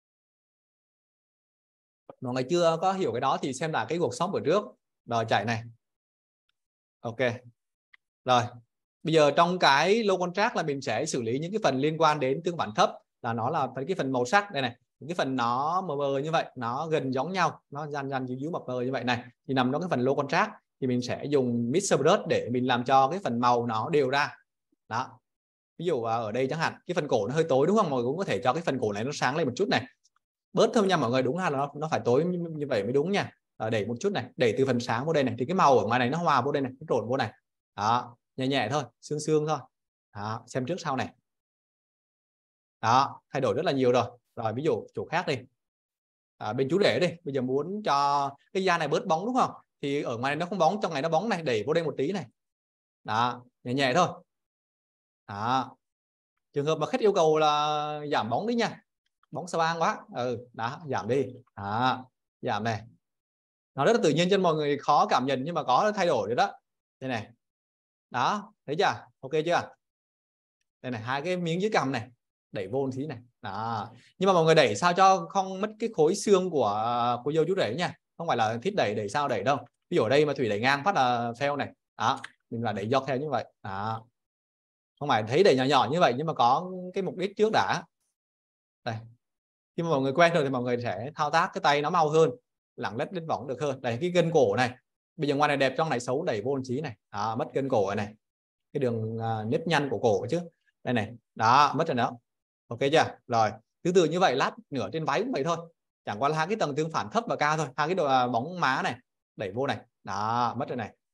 Mọi người chưa có hiểu cái đó thì xem lại cái workshop bữa trước. Rồi chạy này. Ok. Rồi. Bây giờ trong cái low contrast là mình sẽ xử lý những cái phần liên quan đến tương phản thấp, là nó là cái phần màu sắc đây này. Những cái phần nó mờ mờ như vậy, nó gần giống nhau, nó dàn dàn díu díu mập mờ như vậy này, thì nằm trong cái phần low contrast thì mình sẽ dùng mixer brush để mình làm cho cái phần màu nó đều ra. Đó. Ví dụ ở đây chẳng hạn cái phần cổ nó hơi tối đúng không, mọi người cũng có thể cho cái phần cổ này nó sáng lên một chút này, bớt thôi nha mọi người, đúng là nó nó phải tối như, như vậy mới đúng nha. À, đẩy một chút này, đẩy từ phần sáng vô đây này thì cái màu ở ngoài này nó hòa vô đây này, nó trộn vô này. Đó, nhẹ nhẹ thôi, sương sương thôi. Đó, xem trước sau này. Đó, thay đổi rất là nhiều rồi. Rồi ví dụ chỗ khác đi. À, bên chú rể đi, bây giờ muốn cho cái da này bớt bóng đúng không? Thì ở ngoài này nó không bóng, trong này nó bóng này, đẩy vô đây một tí này. Đó, nhẹ nhẹ thôi. Đó. Trường hợp mà khách yêu cầu là giảm bóng đi nha, bóng sao bang quá, ừ, đó, giảm đi. Đó, giảm này. Nó rất là tự nhiên cho mọi người khó cảm nhận, nhưng mà có thay đổi rồi đó. Đây này. Đó, thấy chưa? Ok chưa? Đây này, hai cái miếng dưới cằm này, đẩy vô một tí này. Đó. Nhưng mà mọi người đẩy sao cho không mất cái khối xương của cô dâu chú rể nha. Không phải là thích đẩy đẩy sao đẩy đâu. Ví dụ ở đây mà Thủy đẩy ngang phát là fail này. Đó, mình là đẩy dọc theo như vậy. Đó. Không phải thấy đẩy nhỏ nhỏ như vậy, nhưng mà có cái mục đích trước đã. Đây. Khi mà mọi người quen rồi thì mọi người sẽ thao tác cái tay nó mau hơn, lẳng lách lên võng được hơn. Đây, cái gân cổ này. Bây giờ ngoài này đẹp, trong này xấu, đẩy vô một chí này. Đó, mất gân cổ này. Cái đường uh, nếp nhăn của cổ chứ. Đây này. Đó, mất rồi đó. Ok chưa? Rồi, thứ tự như vậy, lát nửa trên váy cũng vậy thôi. Chẳng qua là hai cái tầng tương phản thấp và cao thôi. Hai cái độ uh, bóng má này, đẩy vô này. Đó, mất rồi này.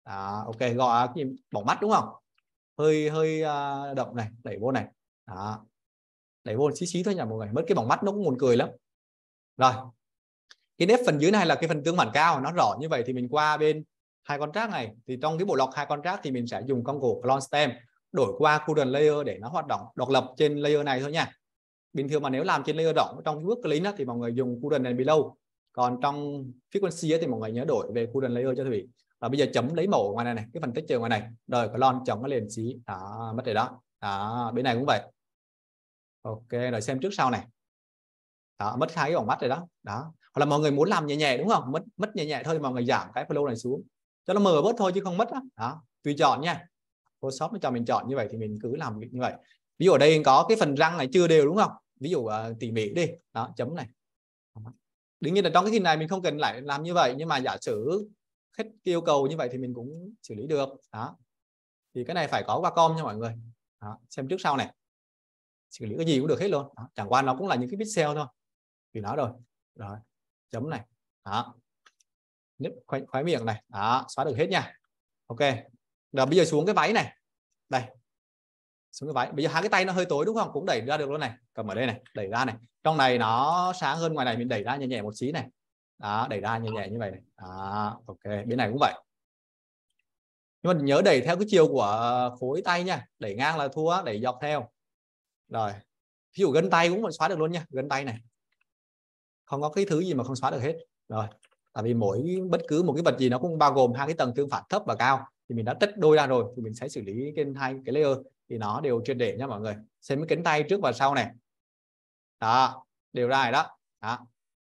Đó, ok, gọi cái gì? Bỏng mắt đúng không? Hơi hơi uh, đậm này, đẩy vô này. Đó. Đẩy vô xí xí thôi nha mọi người, mất cái bỏng mắt nó cũng buồn cười lắm. Rồi. Cái nếp phần dưới này là cái phần tương phản cao, nó rõ như vậy thì mình qua bên hai con trác này, thì trong cái bộ lọc hai con trác thì mình sẽ dùng công cụ clone stem đổi qua current layer để nó hoạt động độc lập trên layer này thôi nha. Bình thường mà nếu làm trên layer rộng trong cái bước clean thì mọi người dùng current and below, còn trong frequency thì mọi người nhớ đổi về current layer cho Thủy. Và bây giờ chấm lấy mẫu ngoài này này, cái phần texture ngoài này, rồi clone chấm nó liền xí đó, mất rồi đó. Đó, bên này cũng vậy. Ok, rồi xem trước sau này. Đó, mất hai cái bỏng mắt rồi đó. Đó. Hoặc là mọi người muốn làm nhẹ nhẹ đúng không? Mất mất nhẹ nhẹ thôi thì mọi người giảm cái flow này xuống cho nó mờ bớt thôi chứ không mất đó. Đó, tùy chọn nha. Photoshop nó cho mình chọn như vậy thì mình cứ làm như vậy. Ví dụ ở đây có cái phần răng này chưa đều đúng không? Ví dụ uh, tỉ mỉ đi. Đó, chấm này. Đương nhiên là trong cái hình này mình không cần lại làm như vậy, nhưng mà giả sử khách yêu cầu như vậy thì mình cũng xử lý được. Đó. Thì cái này phải có Wacom nha mọi người. Đó, xem trước sau này. Xử lý cái gì cũng được hết luôn. Đó. Chẳng qua nó cũng là những cái pixel thôi. Thì nó rồi. Rồi. Chấm này. Đó. Nhấp khoái, khoái miệng này. Đó, xóa được hết nha. Ok. Rồi bây giờ xuống cái váy này. Đây. Xuống cái váy. Bây giờ hai cái tay nó hơi tối đúng không? Cũng đẩy ra được luôn này. Cầm ở đây này, đẩy ra này. Trong này nó sáng hơn, ngoài này mình đẩy ra nhẹ nhẹ một xí này. Đó, đẩy ra nhẹ nhẹ như vậy này. Đó, ok, bên này cũng vậy. Nhưng mà nhớ đẩy theo cái chiều của khối tay nha. Đẩy ngang là thua, đẩy dọc theo. Rồi. Ví dụ gân tay cũng xóa được luôn nha, gân tay này. Không có cái thứ gì mà không xóa được hết. Rồi. Tại vì mỗi bất cứ một cái vật gì nó cũng bao gồm hai cái tầng tương phản thấp và cao, thì mình đã tách đôi ra rồi thì mình sẽ xử lý trên hai cái layer thì nó đều triệt để nha mọi người. Xem cái cánh tay trước và sau này. Đó, đều ra rồi đó. Đó.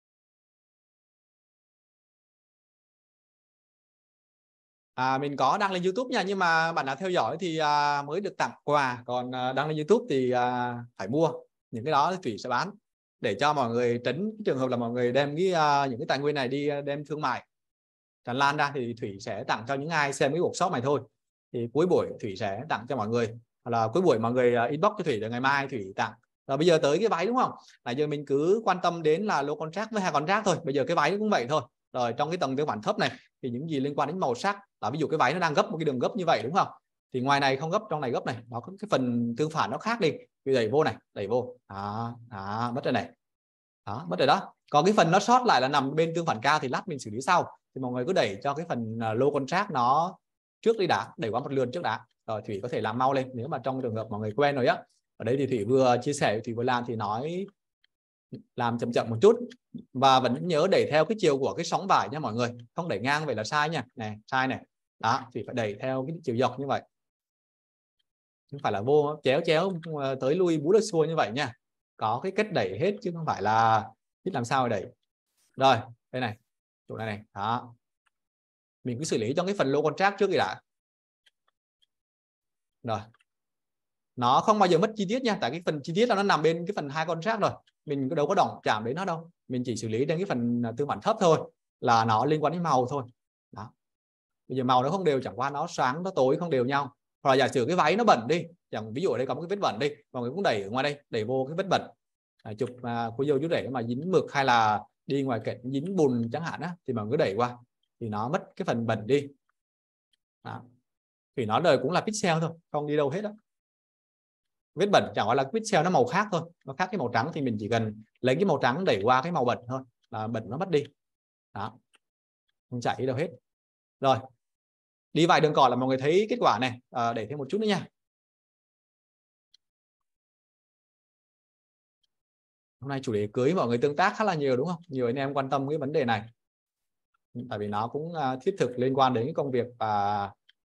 À, mình có đăng lên YouTube nha, nhưng mà bạn nào theo dõi thì à, mới được tặng quà, còn à, đăng lên YouTube thì à, phải mua. Những cái đó thì Thủy sẽ bán để cho mọi người tránh trường hợp là mọi người đem cái à, những cái tài nguyên này đi đem thương mại tràn lan ra, thì Thủy sẽ tặng cho những ai xem cái workshop này thôi. Thì cuối buổi Thủy sẽ tặng cho mọi người, hoặc là cuối buổi mọi người uh, inbox cho Thủy để ngày mai Thủy tặng. Rồi bây giờ tới cái váy đúng không? Nãy giờ mình cứ quan tâm đến là low contrast với high contrast thôi. Bây giờ cái váy cũng vậy thôi. Rồi trong cái tầng tương phản thấp này thì những gì liên quan đến màu sắc, là ví dụ cái váy nó đang gấp một cái đường gấp như vậy đúng không? Thì ngoài này không gấp, trong này gấp này, nó có cái phần tương phản nó khác đi. Thì đẩy vô này, đẩy vô. Đó, đó, mất rồi này. Đó, mất rồi đó. Còn cái phần nó sót lại là nằm bên tương phản cao thì lát mình xử lý sau. Thì mọi người cứ đẩy cho cái phần low contrast nó trước đi đã, đẩy qua một lượt trước đã. Rồi Thủy có thể làm mau lên nếu mà trong trường hợp mọi người quen rồi á. Ở đây thì Thủy vừa chia sẻ, Thủy vừa làm thì nói làm chậm chậm một chút, và vẫn nhớ đẩy theo cái chiều của cái sóng vải nha mọi người, không đẩy ngang vậy là sai nha. Này, sai này. Đó, thì phải đẩy theo cái chiều dọc như vậy, không phải là vô chéo chéo tới lui bú lơ xua như vậy nha. Có cái cách đẩy hết chứ không phải là biết làm sao đẩy. Rồi, đây này, chỗ này này. Đó. Mình cứ xử lý trong cái phần low contrast trước đi đã. Rồi. Nó không bao giờ mất chi tiết nha, tại cái phần chi tiết nó nằm bên cái phần hai contrast rồi. Mình đâu có động chạm đến nó đâu. Mình chỉ xử lý đến cái phần tương phản thấp thôi, là nó liên quan đến màu thôi. Đó. Bây giờ màu nó không đều, chẳng qua nó sáng nó tối không đều nhau. Hoặc là giả sử cái váy nó bẩn đi, chẳng ví dụ ở đây có một cái vết bẩn đi, mọi người cũng đẩy ở ngoài đây, đẩy vô cái vết bẩn. À, chụp à, cô dâu chú rể mà dính mực hay là đi ngoài cạnh dính bùn chẳng hạn á, thì mọi người cứ đẩy qua thì nó mất cái phần bẩn đi. Đó. Thì nó đời cũng là pixel thôi, không đi đâu hết đó. Vết bẩn chẳng qua là pixel nó màu khác thôi, nó khác cái màu trắng thì mình chỉ cần lấy cái màu trắng đẩy qua cái màu bẩn thôi là bẩn nó mất đi. Đó, không chạy đi đâu hết. Rồi, đi vài đường cỏ là mọi người thấy kết quả này. À, để thêm một chút nữa nha. Hôm nay chủ đề cưới mọi người tương tác khá là nhiều đúng không? Nhiều anh em quan tâm cái vấn đề này, tại vì nó cũng thiết thực liên quan đến cái công việc và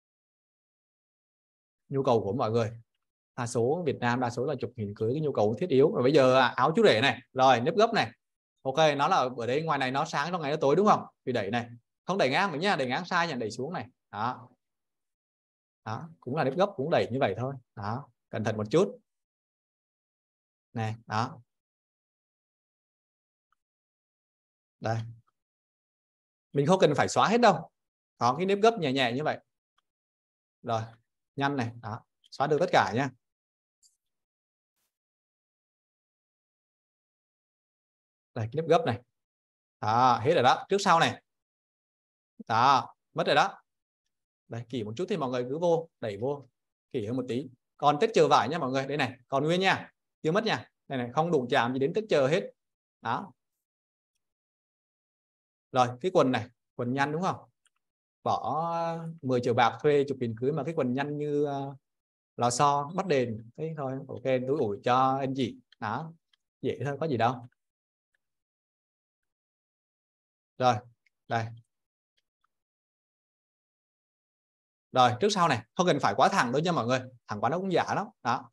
nhu cầu của mọi người. Đa số Việt Nam đa số là chụp hình cưới, cái nhu cầu thiết yếu. Rồi bây giờ áo chú rể này, rồi nếp gấp này. Ok, nó là ở đây ngoài này nó sáng, trong ngày nó tối đúng không? Thì đẩy này, không đẩy ngang mình nhá, đẩy ngang sai nha, đẩy xuống này. Đó. Đó, cũng là nếp gấp, cũng đẩy như vậy thôi. Đó, cẩn thận một chút. Này, đó. Đây. Mình không cần phải xóa hết đâu. Có cái nếp gấp nhẹ nhẹ như vậy. Rồi, nhăn này, đó, xóa được tất cả nha. Đây, cái nếp gấp này. Đó, hết rồi đó, trước sau này. Đó, mất rồi đó. Đây, kỹ một chút thì mọi người cứ vô, đẩy vô, kỹ hơn một tí. Còn tết chờ vải nha mọi người, đây này, còn nguyên nha, chưa mất nha. Đây này, không đụng chạm gì đến tết chờ hết. Đó. Rồi, cái quần này, quần nhăn đúng không? Bỏ mười triệu bạc thuê chụp hình cưới mà cái quần nhăn như uh, lò xo bắt đền. Thế thôi, ok, túi ủi cho anh chị. Đó, dễ thôi, có gì đâu. Rồi, đây. Rồi, trước sau này, không cần phải quá thẳng đâu nha mọi người. Thẳng quá nó cũng giả lắm. Đó.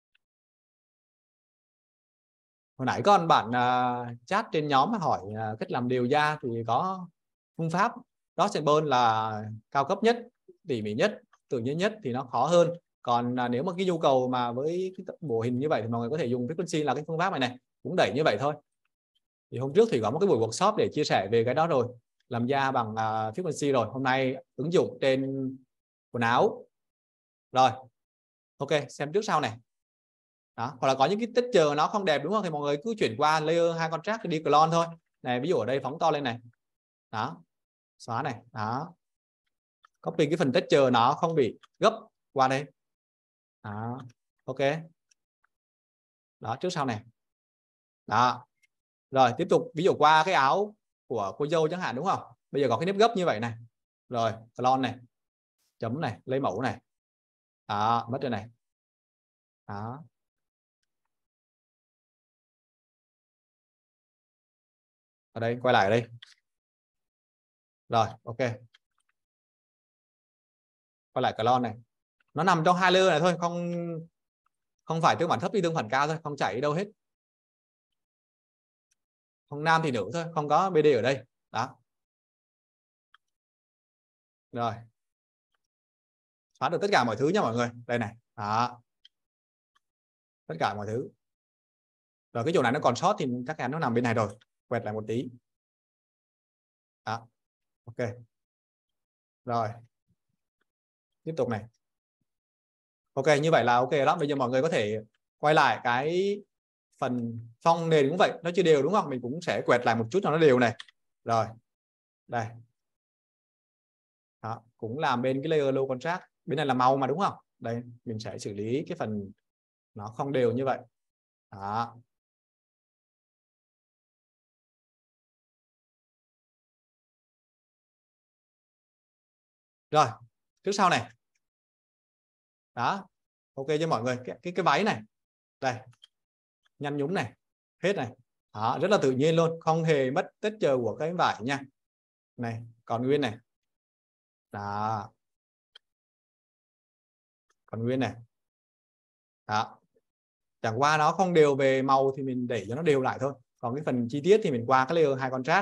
Hồi nãy có anh bạn uh, chat trên nhóm hỏi uh, cách làm đều da thì có phương pháp đó sẽ bơn là cao cấp nhất, tỉ mỉ nhất, tự nhiên nhất thì nó khó hơn. Còn uh, nếu mà cái nhu cầu mà với cái bộ hình như vậy thì mọi người có thể dùng frequency là cái phương pháp này này, cũng đẩy như vậy thôi. Thì hôm trước thì có một cái buổi workshop để chia sẻ về cái đó rồi, làm da bằng uh, frequency rồi. Hôm nay ứng dụng trên quần áo. Rồi, ok, xem trước sau này. Đó. Hoặc là có những cái texture nó không đẹp đúng không thì mọi người cứ chuyển qua layer hai contrast đi clone thôi. Này, ví dụ ở đây phóng to lên này. Đó. Xóa này. Đó. Copy cái phần texture nó không bị gấp qua đây. Đó. Ok. Đó, trước sau này. Đó. Rồi, tiếp tục ví dụ qua cái áo của cô dâu chẳng hạn đúng không? Bây giờ có cái nếp gấp như vậy này. Rồi, clone này. Chấm này, lấy mẫu này. Đó, mất rồi này. Đó. Ở đây, quay lại ở đây. Rồi, ok. Quay lại clone này. Nó nằm trong hai layer này thôi, không không phải tương phản thấp đi tương phản cao thôi, không chảy đâu hết. Không nam thì nữ thôi, không có bê đê ở đây. Đó. Rồi. Xóa được tất cả mọi thứ nha mọi người. Đây này. Đó. Tất cả mọi thứ. Rồi cái chỗ này nó còn sót thì chắc chắn nó nằm bên này rồi. Quẹt lại một tí. Đó. Ok. Rồi. Tiếp tục này. Ok, như vậy là ok đó. Bây giờ mọi người có thể quay lại cái phần phong nền cũng vậy, nó chưa đều đúng không? Mình cũng sẽ quẹt lại một chút cho nó đều này. Rồi. Đây. Đó. Cũng làm bên cái layer low contrast. Bên này là màu mà đúng không? Đây, mình sẽ xử lý cái phần nó không đều như vậy. Đó. Rồi, trước sau này. Đó. Ok cho mọi người, cái cái cái váy này. Đây. Nhăn nhúm này, hết này. Đó, rất là tự nhiên luôn, không hề mất texture của cái vải nha. Này, còn nguyên này. Đó. Còn nguyên này. Đó. Chẳng qua nó không đều về màu thì mình để cho nó đều lại thôi. Còn cái phần chi tiết thì mình qua cái layer hai contrast.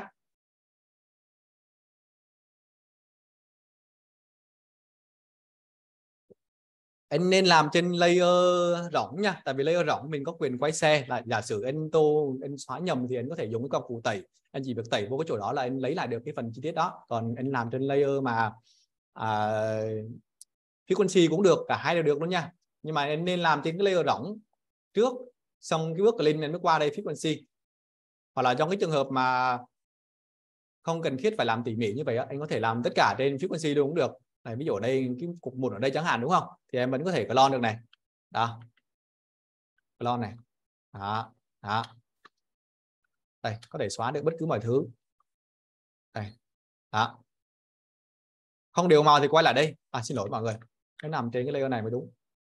Anh nên làm trên layer rỗng nha, tại vì layer rỗng mình có quyền quay xe. Là giả sử anh tô anh xóa nhầm thì anh có thể dùng cái công cụ tẩy, anh chỉ việc tẩy vô cái chỗ đó là anh lấy lại được cái phần chi tiết đó. Còn anh làm trên layer mà à, frequency cũng được, cả hai đều được luôn nha. Nhưng mà anh nên làm trên cái layer rỗng trước, xong cái bước clean anh mới qua đây frequency. Hoặc là trong cái trường hợp mà không cần thiết phải làm tỉ mỉ như vậy anh có thể làm tất cả trên frequency luôn cũng được. Này, ví dụ ở đây cái cục một ở đây chẳng hạn đúng không, thì em vẫn có thể clone được này. Đó, clone này. Đó. Đó. Đây, có thể xóa được bất cứ mọi thứ. Đây. Đó. Không đều màu thì quay lại đây. À, xin lỗi mọi người, cái nằm trên cái layer này mới đúng.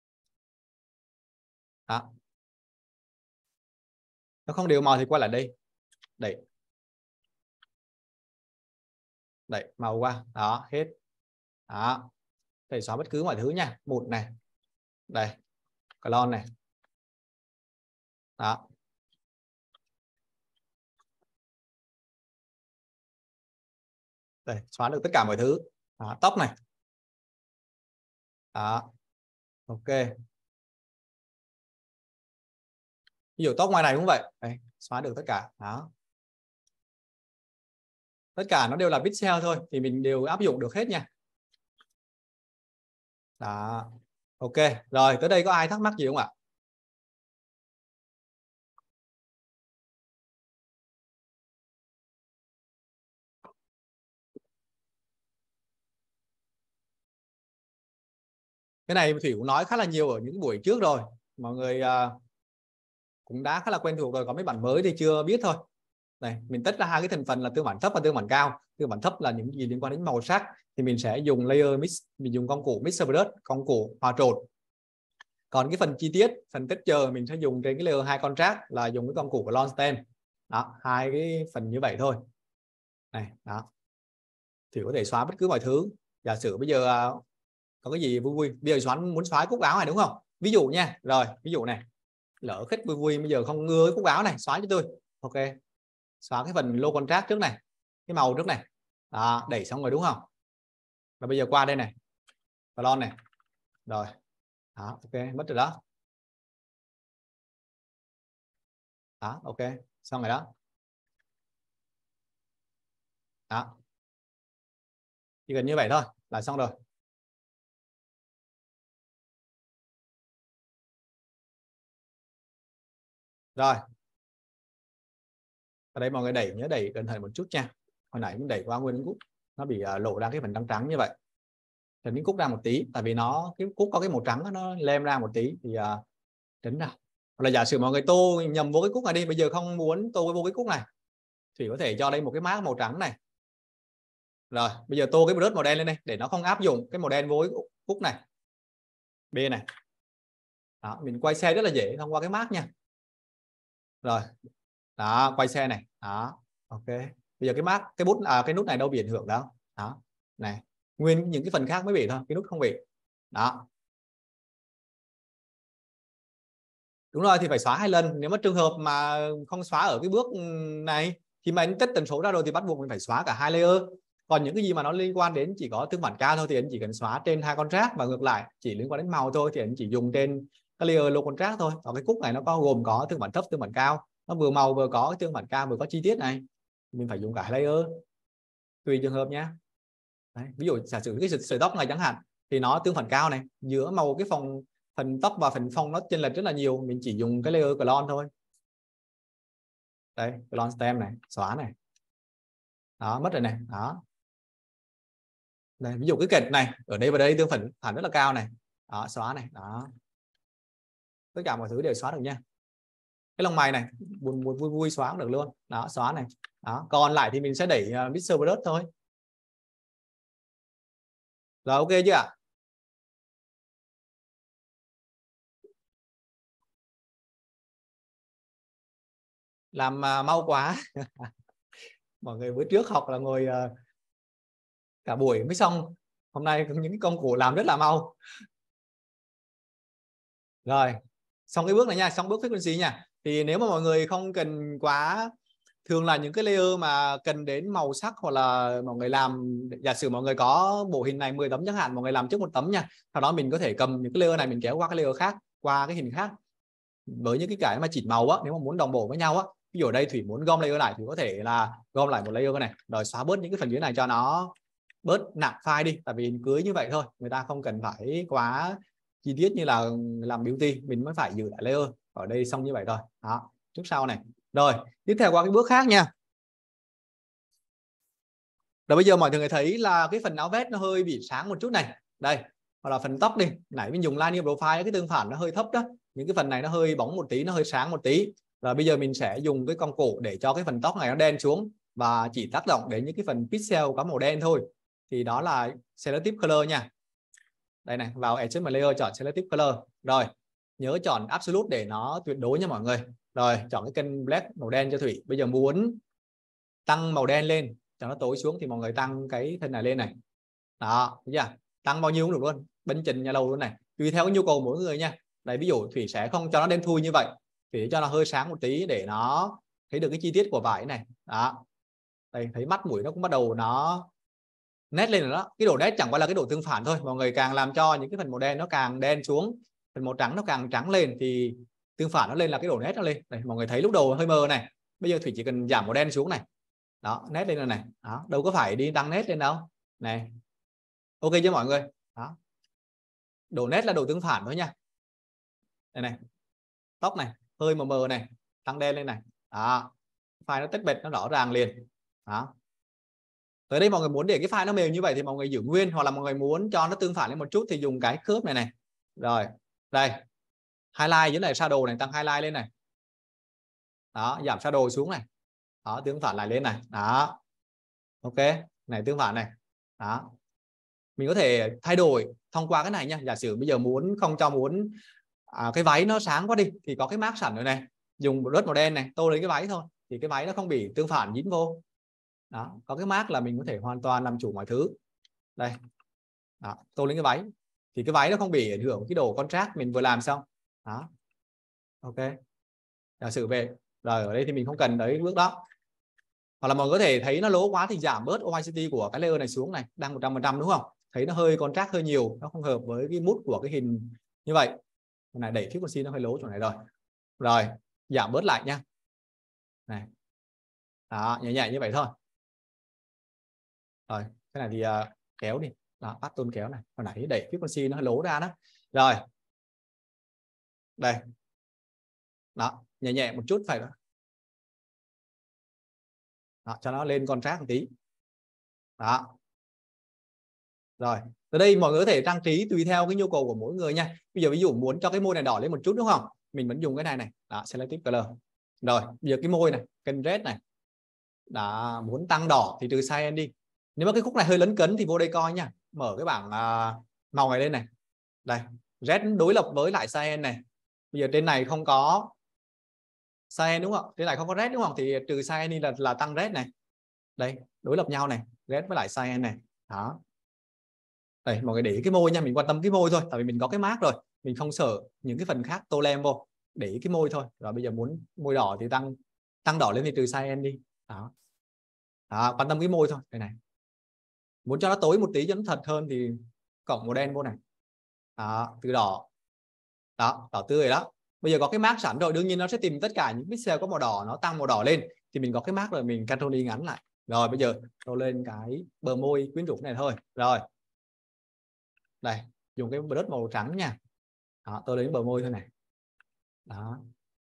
Đó. Nó không đều màu thì quay lại đây. Đẩy. Đẩy màu qua. Đó, hết. Đó. Để xóa bất cứ mọi thứ nha. Một này. Đây. Clone này. Đó. Đây, xóa được tất cả mọi thứ. Đó, tóc này. Đó. Ok. Ví dụ tóc ngoài này cũng vậy. Đây, xóa được tất cả. Đó. Tất cả nó đều là pixel thôi thì mình đều áp dụng được hết nha. Đó. Ok. Rồi, tới đây có ai thắc mắc gì không ạ? Cái này Thủy cũng nói khá là nhiều ở những buổi trước rồi, mọi người uh, cũng đã khá là quen thuộc rồi, có mấy bạn mới thì chưa biết thôi. Này, mình tách ra hai cái thành phần là tương phản thấp và tương phản cao. Tương phản thấp là những gì liên quan đến màu sắc thì mình sẽ dùng layer mix, mình dùng công cụ mixer brush, công cụ hòa trộn. Còn cái phần chi tiết, phần texture mình sẽ dùng trên cái layer hai contrast là dùng cái công cụ của Lone Stem. Đó, hai cái phần như vậy thôi. Này, đó. Thì có thể xóa bất cứ mọi thứ. Giả sử bây giờ có cái gì vui vui, bây giờ xóa muốn xóa cúc áo này đúng không? Ví dụ nha, rồi ví dụ này, lỡ khách vui vui bây giờ không ngưa cái cúc áo này, xóa cho tôi. Ok, xóa cái phần low contrast trước này, cái màu trước này, đó, đẩy xong rồi đúng không? Và bây giờ qua đây này, Lone này, rồi, đó, ok, mất rồi đó. Đó, ok, xong rồi đó. Đó, chỉ cần như vậy thôi là xong rồi. Rồi, ở đây mọi người đẩy, nhớ đẩy cẩn thận một chút nha. Hồi nãy mình đẩy qua nguyên cái cúc, nó bị uh, lộ ra cái phần trắng trắng như vậy. Tránh cái cúc ra một tí, tại vì nó cái cúc có cái màu trắng nó lem ra một tí thì uh, tránh ra. Hoặc là giả sử mọi người tô nhầm vô cái cúc này đi, bây giờ không muốn tô vô cái cúc này thì có thể cho đây một cái mác màu trắng này. Rồi, bây giờ tô cái brush màu đen lên đây để nó không áp dụng cái màu đen vô cái cúc này. B này. Đó, mình quay xe rất là dễ thông qua cái mác nha. Rồi. Đó, quay xe này. Đó. Ok. Bây giờ cái mác, cái bút à, cái nút này đâu bị ảnh hưởng đâu. Đó. Này, nguyên những cái phần khác mới bị thôi, cái nút không bị. Đó. Đúng rồi, thì phải xóa hai lần. Nếu mà trường hợp mà không xóa ở cái bước này thì mà anh tích tần số ra rồi thì bắt buộc mình phải xóa cả hai layer. Còn những cái gì mà nó liên quan đến chỉ có tương phản cao thôi thì anh chỉ cần xóa trên hai contrast, và ngược lại chỉ liên quan đến màu thôi thì anh chỉ dùng trên cái layer low contrast thôi. Còn cái cúc này nó có gồm có tương phản thấp, tương phản cao, nó vừa màu vừa có tương phản cao vừa có chi tiết này, mình phải dùng cả hai layer tùy trường hợp nhé. Đấy, ví dụ giả sử cái sợi tóc này chẳng hạn thì nó tương phản cao này, giữa màu cái phần phần tóc và phần phông nó chênh lệch rất là nhiều, mình chỉ dùng cái layer clone thôi. Đây, clone stem này, xóa này. Đó, mất rồi này. Đó. Đây, ví dụ cái kịch này ở đây và đây tương phản phản rất là cao này. Đó, xóa này. Đó. Tất cả mọi thứ đều xóa được nha. Cái lông mày này buồn buồn vui vui xóa cũng được luôn. Đó, xóa này. Đó, còn lại thì mình sẽ đẩy uh, mixer brush thôi. Rồi, ok chưa ạ? Làm uh, mau quá. Mọi người bữa trước học là ngồi uh, cả buổi mới xong, hôm nay những công cụ làm rất là mau. Rồi, xong cái bước này nha, xong bước frequency nha. Thì nếu mà mọi người không cần quá, thường là những cái layer mà cần đến màu sắc hoặc là mọi người làm, giả sử mọi người có bộ hình này mười tấm chẳng hạn, mọi người làm trước một tấm nha, sau đó mình có thể cầm những cái layer này mình kéo qua cái layer khác, qua cái hình khác với những cái cái mà chỉnh màu á. Nếu mà muốn đồng bộ với nhau á, ví dụ ở đây Thủy muốn gom layer lại thì có thể là gom lại một layer này rồi xóa bớt những cái phần dưới này cho nó bớt nặng file đi, tại vì cưới như vậy thôi, người ta không cần phải quá chi tiết như là làm beauty, mình mới phải giữ lại layer ở đây. Xong như vậy thôi. Đó, trước sau này. Rồi, tiếp theo qua cái bước khác nha. Rồi bây giờ mọi người thấy là cái phần áo vest nó hơi bị sáng một chút này. Đây, hoặc là phần tóc đi. Nãy mình dùng linear profile, cái tương phản nó hơi thấp đó. Những cái phần này nó hơi bóng một tí, nó hơi sáng một tí. Rồi bây giờ mình sẽ dùng cái công cụ để cho cái phần tóc này nó đen xuống và chỉ tác động đến những cái phần pixel có màu đen thôi. Thì đó là selective color nha. Đây này, vào adjustment layer chọn selective color. Rồi, nhớ chọn absolute để nó tuyệt đối nha mọi người. Rồi, chọn cái kênh black màu đen cho Thủy. Bây giờ muốn tăng màu đen lên cho nó tối xuống thì mọi người tăng cái thân này lên này. Đó, thấy chưa? Tăng bao nhiêu cũng được luôn, bên trình nhà lâu luôn này, tùy theo cái nhu cầu mỗi người nha. Đây, ví dụ Thủy sẽ không cho nó đen thui như vậy, Thủy cho nó hơi sáng một tí để nó thấy được cái chi tiết của vải này. Đó, đây thấy mắt mũi nó cũng bắt đầu nó nét lên rồi đó. Cái độ nét chẳng qua là cái độ tương phản thôi. Mọi người càng làm cho những cái phần màu đen nó càng đen xuống, phần màu trắng nó càng trắng lên thì tương phản nó lên là cái độ nét nó lên. Đây, mọi người thấy lúc đầu hơi mờ này, bây giờ Thủy chỉ cần giảm màu đen xuống này. Đó, nét lên rồi này. Đó, đâu có phải đi tăng nét lên đâu. Này. Ok chưa mọi người? Đó. Độ nét là độ tương phản thôi nha. Đây này. Tóc này, hơi mờ mờ này, tăng đen lên này. Đó. File nó tách bệt nó rõ ràng liền. Đó. Tới đây mọi người muốn để cái file nó mềm như vậy thì mọi người giữ nguyên, hoặc là mọi người muốn cho nó tương phản lên một chút thì dùng cái curve này này. Rồi đây, highlight dưới này, shadow này, tăng highlight lên này, đó, giảm shadow xuống này, đó, tương phản lại lên này, đó, ok, này tương phản này, đó, mình có thể thay đổi thông qua cái này nha. Giả sử bây giờ muốn không cho muốn à, cái váy nó sáng quá đi thì có cái mác sẵn rồi này, dùng brush màu đen này tô lấy cái váy thôi thì cái váy nó không bị tương phản dính vô, đó, có cái mác là mình có thể hoàn toàn làm chủ mọi thứ đây, đó, tô lên cái váy thì cái váy nó không bị ảnh hưởng cái độ contrast mình vừa làm xong, đó, ok. Giả sử về rồi ở đây thì mình không cần tới bước đó, hoặc là mọi người có thể thấy nó lố quá thì giảm bớt opacity của cái layer này xuống này, đang một trăm phần trăm đúng không, thấy nó hơi contrast hơi nhiều, nó không hợp với cái mood của cái hình như vậy này, đẩy frequency nó hơi lố chỗ này rồi, rồi giảm bớt lại nha này, đó, nhẹ nhẹ như vậy thôi. Rồi cái này thì uh, kéo đi, đó, bắt tôn kéo này, hồi nãy đẩy frequency nó hơi lố ra đó, rồi đây, đó, nhẹ nhẹ một chút phải, đó, cho nó lên contrast một tí, đó. Rồi từ đây mọi người có thể trang trí tùy theo cái nhu cầu của mỗi người nha. Bây giờ ví dụ muốn cho cái môi này đỏ lên một chút đúng không, mình vẫn dùng cái này này, đó, selective color. Rồi bây giờ cái môi này, kênh red này, đã muốn tăng đỏ thì trừ cyan đi. Nếu mà cái khúc này hơi lấn cấn thì vô đây coi nha, mở cái bảng uh, màu này lên này, đây, red đối lập với lại cyan này. Bây giờ trên này không có cyan đúng không, trên này không có red đúng không, thì trừ cyan đi là là tăng red này, đây, đối lập nhau này, red với lại cyan này, đó. Đây, mọi người để ý cái môi nha, mình quan tâm cái môi thôi, tại vì mình có cái mác rồi, mình không sợ những cái phần khác tô lem vô, để ý cái môi thôi. Rồi bây giờ muốn môi đỏ thì tăng tăng đỏ lên thì trừ cyan đi, đó. Đó, quan tâm cái môi thôi. Đây này, muốn cho nó tối một tí cho nó thật hơn thì cộng màu đen vô này, đó, từ đỏ, đó, đỏ tươi rồi đó. Bây giờ có cái mác sẵn rồi, đương nhiên nó sẽ tìm tất cả những pixel có màu đỏ, nó tăng màu đỏ lên thì mình có cái mác rồi, mình control đi ngắn lại. Rồi bây giờ tô lên cái bờ môi quyến rũ này thôi. Rồi đây, dùng cái brush màu trắng nha, đó, tô lên bờ môi thôi này, đó.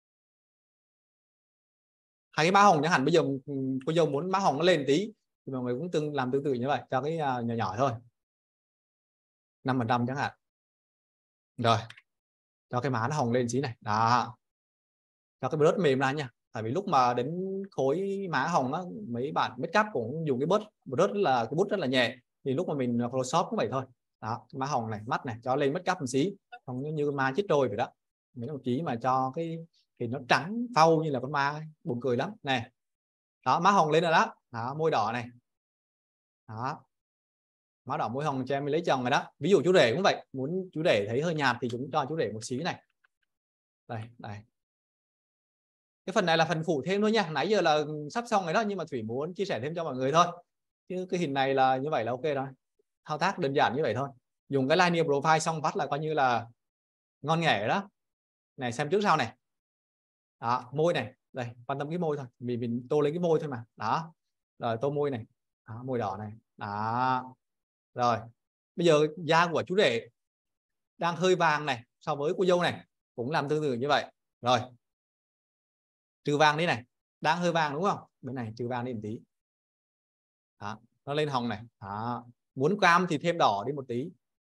Hay cái má hồng chẳng hạn, bây giờ cô dâu muốn má hồng nó lên tí thì mọi người cũng tương làm tương tự như vậy, cho cái uh, nhỏ nhỏ thôi, năm phần trăm chẳng hạn. Rồi cho cái má nó hồng lên xí này, đó, cho cái brush mềm ra nha, tại vì lúc mà đến khối má hồng á, mấy bạn make up cũng dùng cái brush brush là cái bút rất là nhẹ, thì lúc mà mình Photoshop cũng vậy thôi, đó, má hồng này, mắt này, cho lên make up một xí, không như, như ma chết trôi vậy đó. Mấy đồng chí mà cho cái thì nó trắng phau như là con ma, buồn cười lắm nè, đó, má hồng lên rồi đó, đó, môi đỏ này, đó, má đỏ môi hồng cho em lấy chồng rồi đó. Ví dụ chú rể cũng vậy, muốn chú rể thấy hơi nhạt thì chúng cho chú rể một xí này, đây đây. Cái phần này là phần phụ thêm thôi nha, nãy giờ là sắp xong rồi đó, nhưng mà Thủy muốn chia sẻ thêm cho mọi người thôi, chứ cái hình này là như vậy là ok rồi, thao tác đơn giản như vậy thôi, dùng cái linear profile xong phát là coi như là ngon nghẻ đó. Này xem trước sau này, đó, môi này, đây, quan tâm cái môi thôi, vì mình tô lấy cái môi thôi mà, đó, rồi tô môi này, đó, môi đỏ này, đó. Rồi bây giờ da của chú rể đang hơi vàng này, so với cô dâu này cũng làm tương tự như vậy. Rồi trừ vàng đi này, đang hơi vàng đúng không, bên này trừ vàng đi một tí, đó, nó lên hồng này, đó. Muốn cam thì thêm đỏ đi một tí,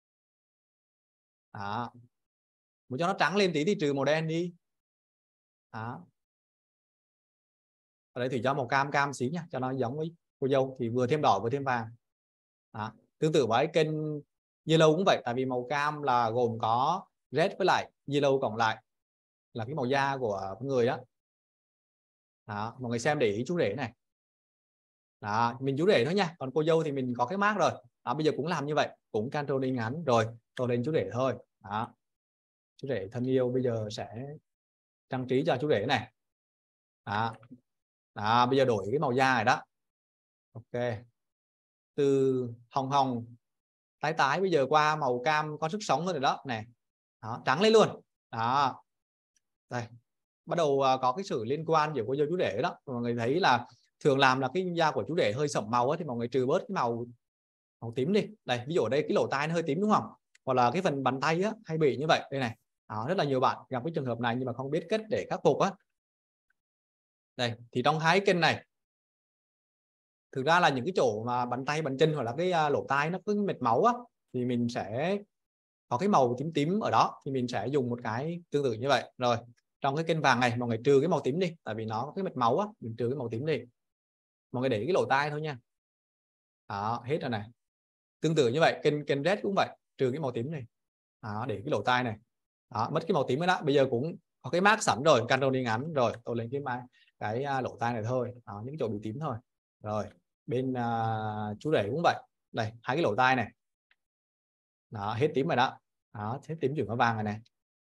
đó. Muốn cho nó trắng lên tí thì trừ màu đen đi, đó. Ở đây thì cho màu cam cam xí nha, cho nó giống với cô dâu, thì vừa thêm đỏ vừa thêm vàng, đó. Tương tự với kênh yellow cũng vậy, tại vì màu cam là gồm có red với lại yellow cộng lại là cái màu da của người đó. Đó, mọi người xem để ý chú rể này, đó, mình chú rể thôi nha, còn cô dâu thì mình có cái mác rồi, đó, bây giờ cũng làm như vậy, cũng control đi ngắn rồi tô lên chú rể thôi, đó. Chú rể thân yêu bây giờ sẽ trang trí cho chú rể này, đó. Đó, bây giờ đổi cái màu da này đó, ok, từ hồng hồng tái tái bây giờ qua màu cam có sức sống hơn rồi đó này, đó, trắng lên luôn, đó. Đây, bắt đầu có cái sự liên quan giữa cô dâu chú rể đó, mọi người thấy là thường làm là cái da của chú rể hơi sẫm màu ấy, thì mọi người trừ bớt cái màu màu tím đi. Đây, ví dụ ở đây cái lỗ tai nó hơi tím đúng không, hoặc là cái phần bàn tay á hay bị như vậy đây này, đó, rất là nhiều bạn gặp cái trường hợp này nhưng mà không biết cách để khắc phục á. Đây thì trong hai kênh này thực ra là những cái chỗ mà bàn tay bàn chân hoặc là cái lỗ tai nó cứ mệt máu á, thì mình sẽ có cái màu tím tím ở đó thì mình sẽ dùng một cái tương tự như vậy. Rồi trong cái kênh vàng này mọi người trừ cái màu tím đi, tại vì nó có cái mạch máu á, mình trừ cái màu tím đi. Mọi người để cái lỗ tai thôi nha. Đó, hết rồi này. Tương tự như vậy, kênh kênh red cũng vậy, trừ cái màu tím này. Đó, để cái lỗ tai này. Đó, mất cái màu tím đó. Bây giờ cũng có cái mác sẵn rồi, Ctrl đi ngắn rồi, tôi lên cái cái, cái lỗ tai này thôi. Đó, những cái chỗ bị tím thôi. Rồi bên uh, chú rể cũng vậy. Đây, hai cái lỗ tai này. Đó, hết tím rồi đó. Đó, hết tím chuyển qua vàng rồi này.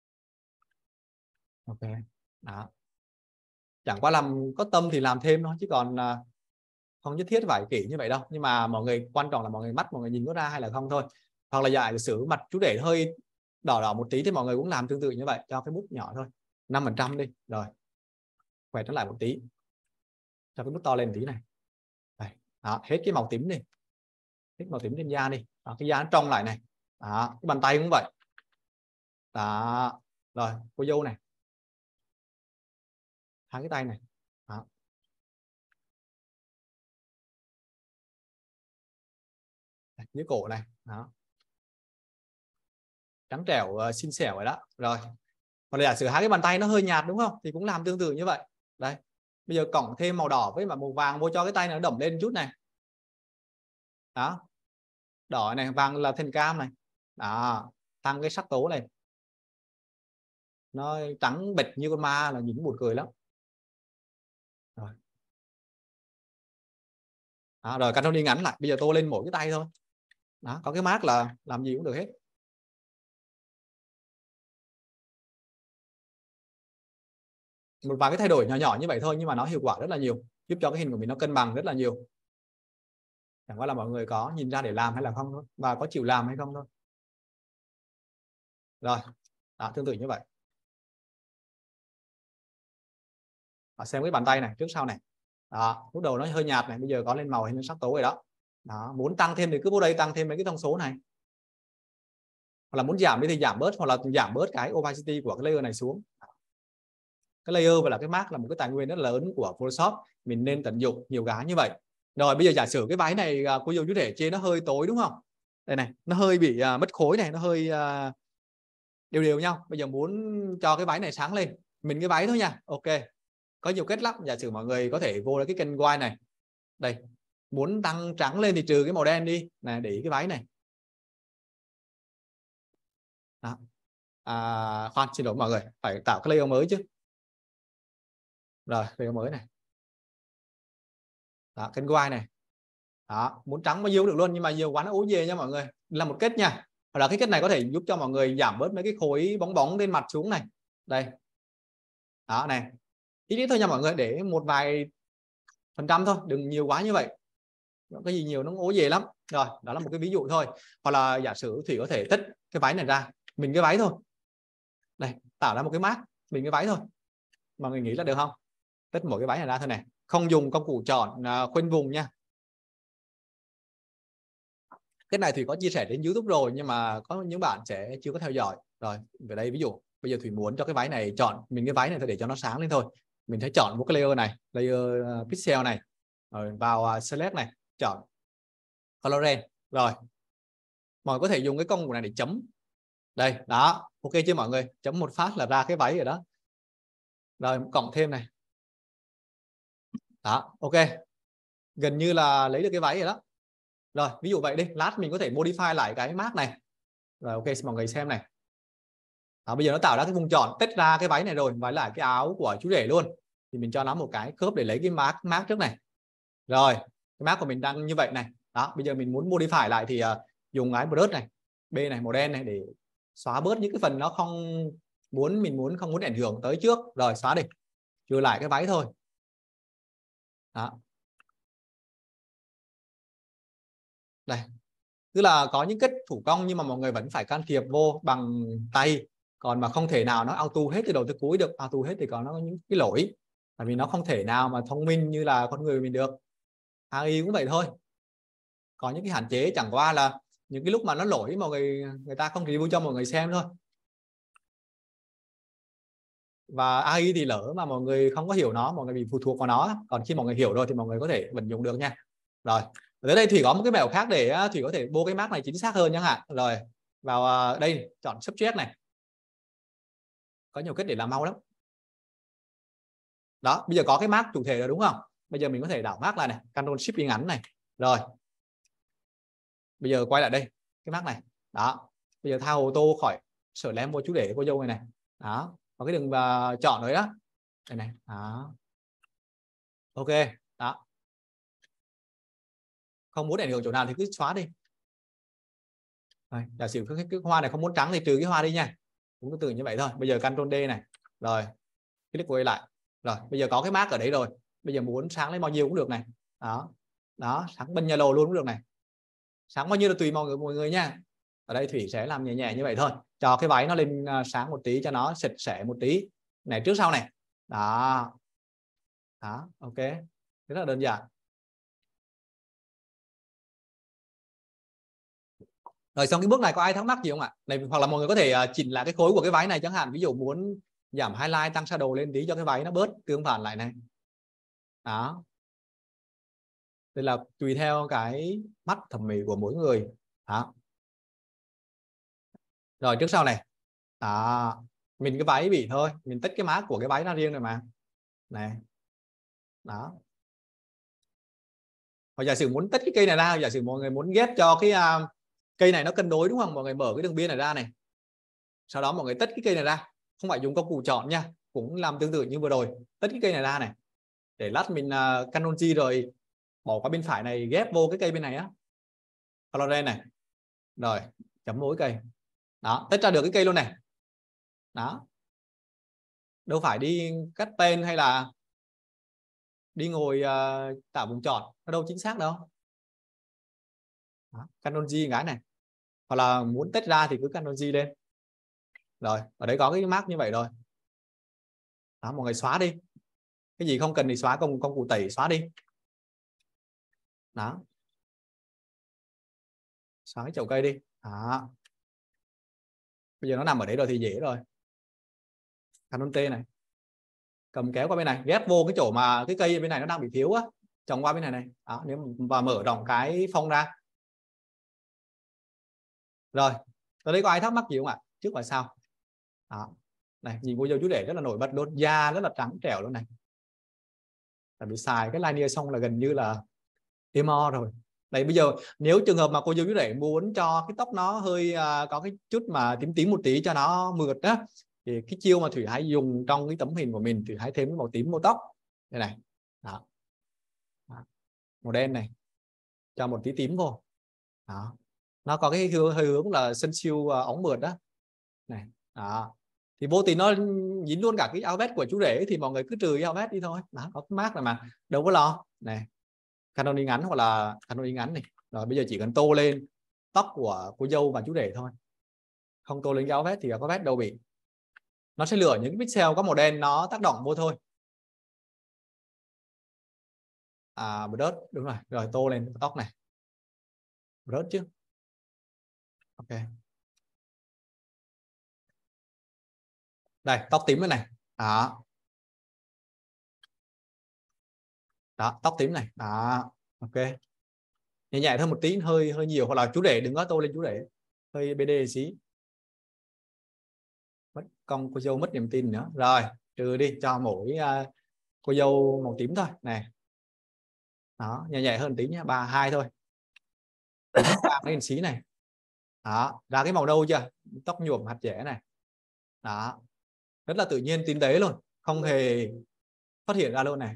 Ok. Đó. Chẳng qua làm có tâm thì làm thêm thôi, chứ còn uh, không nhất thiết phải kỹ như vậy đâu. Nhưng mà mọi người quan trọng là mọi người mắt mọi người nhìn có ra hay là không thôi. Hoặc là giả sử mặt chú rể hơi đỏ đỏ một tí thì mọi người cũng làm tương tự như vậy, cho cái bút nhỏ thôi, năm phần trăm đi. Rồi quẹt nó lại một tí, cho cái bút to lên tí này. Đây. Đó, hết cái màu tím đi, hết màu tím trên da đi. Đó, cái da nó trong lại này. Đó, cái bàn tay cũng vậy. Đó. Rồi cô dâu này, hai cái tay này. Đó. Dưới cổ này. Đó, trắng trẻo, uh, xinh xẻo rồi đó. Rồi còn giả sử hai cái bàn tay nó hơi nhạt đúng không, thì cũng làm tương tự như vậy. Đây, bây giờ cộng thêm màu đỏ với màu vàng vô cho cái tay nó đậm lên chút này. Đó, đỏ này, vàng là thành cam này. Đó, tăng cái sắc tố này, nó trắng bệch như con ma là nhìn buồn cười lắm. Rồi, đó, rồi Ctrl đi ngắn lại. Bây giờ tô lên mỗi cái tay thôi. Đó, có cái mác là làm gì cũng được hết. Một vài cái thay đổi nhỏ nhỏ như vậy thôi, nhưng mà nó hiệu quả rất là nhiều, giúp cho cái hình của mình nó cân bằng rất là nhiều. Chẳng qua là mọi người có nhìn ra để làm hay là không thôi, và có chịu làm hay không thôi. Rồi, đó, tương tự như vậy. Đó, xem cái bàn tay này trước sau này. Đó, lúc đầu nó hơi nhạt này, bây giờ có lên màu hay lên sắc tố rồi đó. Đó, muốn tăng thêm thì cứ vô đây tăng thêm mấy cái thông số này. Hoặc là muốn giảm đi thì giảm bớt, hoặc là giảm bớt cái opacity của cái layer này xuống. Cái layer và là cái mask là một cái tài nguyên rất lớn của Photoshop, mình nên tận dụng nhiều cái như vậy. Rồi bây giờ giả sử cái váy này cô dâu chú rể trên nó hơi tối đúng không? Đây này, nó hơi bị uh, mất khối này, nó hơi uh, đều đều nhau. Bây giờ muốn cho cái váy này sáng lên, mình cái váy thôi nha. Ok, có nhiều cách lắm. Giả sử mọi người có thể vô cái kênh white này. Đây, muốn tăng trắng lên thì trừ cái màu đen đi này, để ý cái váy này. Đó. À, khoan, xin lỗi mọi người, phải tạo cái layer mới chứ. Rồi, layer mới này. Đó, kênh white này. Đó, muốn trắng bao nhiêu được luôn, nhưng mà nhiều quá nó ố về nha mọi người. Là một kết nha. Hoặc là cái kết này có thể giúp cho mọi người giảm bớt mấy cái khối bóng bóng lên mặt xuống này. Đây. Đó này. Ít ít thôi nha mọi người, để một vài phần trăm thôi, đừng nhiều quá như vậy. Cái gì nhiều nó ố về lắm. Rồi, đó là một cái ví dụ thôi. Hoặc là giả sử Thủy có thể tách cái váy này ra, mình cái váy thôi. Đây, tạo ra một cái mác, mình cái váy thôi. Mọi người nghĩ là được không? Tách một cái váy này ra thôi này. Không dùng công cụ chọn uh, khoanh vùng nha. Cái này Thủy có chia sẻ trên YouTube rồi, nhưng mà có những bạn sẽ chưa có theo dõi. Rồi, về đây ví dụ, bây giờ Thủy muốn cho cái váy này chọn, mình cái váy này thôi để cho nó sáng lên thôi. Mình sẽ chọn một cái layer này, layer uh, pixel này. Rồi vào uh, select này, chọn color red. Rồi, mọi người có thể dùng cái công cụ này để chấm. Đây, đó, ok chưa mọi người? Chấm một phát là ra cái váy rồi đó. Rồi, cộng thêm này. Đó, ok. Gần như là lấy được cái váy rồi đó. Rồi, ví dụ vậy đi, lát mình có thể modify lại cái mác này. Rồi, ok, mọi người xem này. Đó, bây giờ nó tạo ra cái vùng tròn, tách ra cái váy này rồi, và lại cái áo của chú rể luôn. Thì mình cho nó một cái khớp để lấy cái mác mác trước này. Rồi, cái mác của mình đang như vậy này. Đó, bây giờ mình muốn modify lại thì uh, dùng cái brush này, B này, màu đen này để xóa bớt những cái phần nó không muốn, mình muốn không muốn ảnh hưởng tới trước. Rồi, xóa đi. Trừ lại cái váy thôi. Đó. Đây. Tức là có những cách thủ công nhưng mà mọi người vẫn phải can thiệp vô bằng tay. Còn mà không thể nào nó auto hết từ đầu tới cuối được. Auto hết thì có nó những cái lỗi. Bởi vì nó không thể nào mà thông minh như là con người mình được. a i cũng vậy thôi. Có những cái hạn chế, chẳng qua là những cái lúc mà nó lỗi mọi người người ta không review cho mọi người xem thôi. Và a i thì lỡ mà mọi người không có hiểu nó, mọi người bị phụ thuộc vào nó. Còn khi mọi người hiểu rồi thì mọi người có thể vận dụng được nha. Rồi, tới đây Thủy có một cái mẹo khác để Thủy có thể bô cái mác này chính xác hơn chẳng hạn. Rồi, vào uh, đây chọn subject này, có nhiều cách để làm mau lắm. Đó, bây giờ có cái mác chủ thể rồi đúng không? Bây giờ mình có thể đảo mác lại này, Ctrl Shift đi ngắn này. Rồi. Bây giờ quay lại đây, cái mác này. Đó. Bây giờ thao ô tô khỏi sở lem vô chú để cô dâu này này. Đó. Có cái đường uh, chọn rồi đó. Đây này. Đó. Ok. Đó. Không muốn ảnh hưởng chỗ nào thì cứ xóa đi. Rồi, giả sử cái, cái hoa này không muốn trắng thì trừ cái hoa đi nha. Cũng tương tự như vậy thôi. Bây giờ Ctrl D này. Rồi. Click quay lại. Rồi, bây giờ có cái mác ở đấy rồi. Bây giờ muốn sáng lên bao nhiêu cũng được này. Đó. Đó, sáng bên yellow luôn cũng được này. Sáng bao nhiêu là tùy mọi người mọi người nha. Ở đây Thủy sẽ làm nhẹ nhẹ như vậy thôi. Cho cái váy nó lên sáng một tí cho nó sạch sẽ một tí. Này trước sau này. Đó. Đó, ok. Rất là đơn giản. Rồi xong cái bước này có ai thắc mắc gì không ạ? Này, hoặc là mọi người có thể chỉnh lại cái khối của cái váy này chẳng hạn. Ví dụ muốn giảm highlight, tăng shadow lên tí cho cái váy nó bớt tương phản lại này. Đó. Đây là tùy theo cái mắt thẩm mỹ của mỗi người. Đó. Rồi trước sau này. Đó. Mình cái váy bị thôi. Mình tích cái mác của cái váy ra riêng rồi mà. Này. Đó. Hoặc giả sử muốn tích cái cây này ra, giả sử mọi người muốn ghép cho cái uh, cây này nó cân đối đúng không? Mọi người mở cái đường biên này ra này. Sau đó mọi người tích cái cây này ra. Không phải dùng công cụ chọn nha. Cũng làm tương tự như vừa rồi. Tích cái cây này ra này. Để lát mình uh, Ctrl G rồi bỏ qua bên phải này, ghép vô cái cây bên này á. Color này. Rồi, chấm mỗi cây. Đó, tích ra được cái cây luôn này. Đó. Đâu phải đi cắt pen hay là đi ngồi uh, tạo vùng chọn, nó đâu chính xác đâu. Ctrl G cái này. Hoặc là muốn tách ra thì cứ Ctrl G lên. Rồi, ở đây có cái mác như vậy rồi. Đó, mọi người xóa đi. Cái gì không cần thì xóa, công công cụ tẩy xóa đi. Đó. Xóa cái chậu cây đi. Đó. Bây giờ nó nằm ở đấy rồi thì dễ rồi. Ctrl T này. Cầm kéo qua bên này, ghép vô cái chỗ mà cái cây bên này nó đang bị thiếu á, trồng qua bên này này. Đó, nếu và mở rộng cái phông ra. Rồi, tới đây có ai thắc mắc gì không ạ? Trước và sau. Đó. Này, nhìn cô dâu chú rể rất là nổi bật luôn, da rất là trắng trẻo luôn này. Tại vì xài cái liner xong là gần như là emo rồi. Đây bây giờ nếu trường hợp mà cô dâu chú rể muốn cho cái tóc nó hơi uh, có cái chút mà tím tím một tí cho nó mượt á, thì cái chiêu mà Thủy hãy dùng trong cái tấm hình của mình, Thủy hãy thêm cái màu tím màu tóc đây này. Đó. Đó. Màu đen này, cho một tí tím vô. Đó. Nó có cái hơi hướng là sân siêu uh, ống mượt đó này. Đó. Thì vô tình nó dính luôn cả cái áo vest của chú rể thì mọi người cứ trừ cái áo vest đi thôi. Đó, có cái mác này mà đâu có lo này. Ctrl đi ngắn hoặc là Ctrl đi ngắn này. Rồi bây giờ chỉ cần tô lên tóc của cô dâu và chú rể thôi, không tô lên cái áo vest thì có vest đâu bị. Nó sẽ lựa những cái pixel có màu đen nó tác động vô thôi. À, bớt đúng rồi. Rồi tô lên tóc này, bớt chứ. Ok. Đây tóc tím này này. Đó. Đó, tóc tím này. Đó. Ok. Nhẹ nhẹ hơn một tí, hơi hơi nhiều, hoặc là chú rể đừng có tô lên chú rể, hơi bê đê xí. Mất công cô dâu mất niềm tin nữa. Rồi trừ đi, cho mỗi uh, cô dâu màu tím thôi này. Đó, nhẹ nhẹ hơn tí nhé, ba hai thôi. Ba cái xí này. Đó, ra cái màu nâu chưa, tóc nhuộm hạt dẻ này. Đó, rất là tự nhiên tinh tế luôn, không hề phát hiện ra luôn này.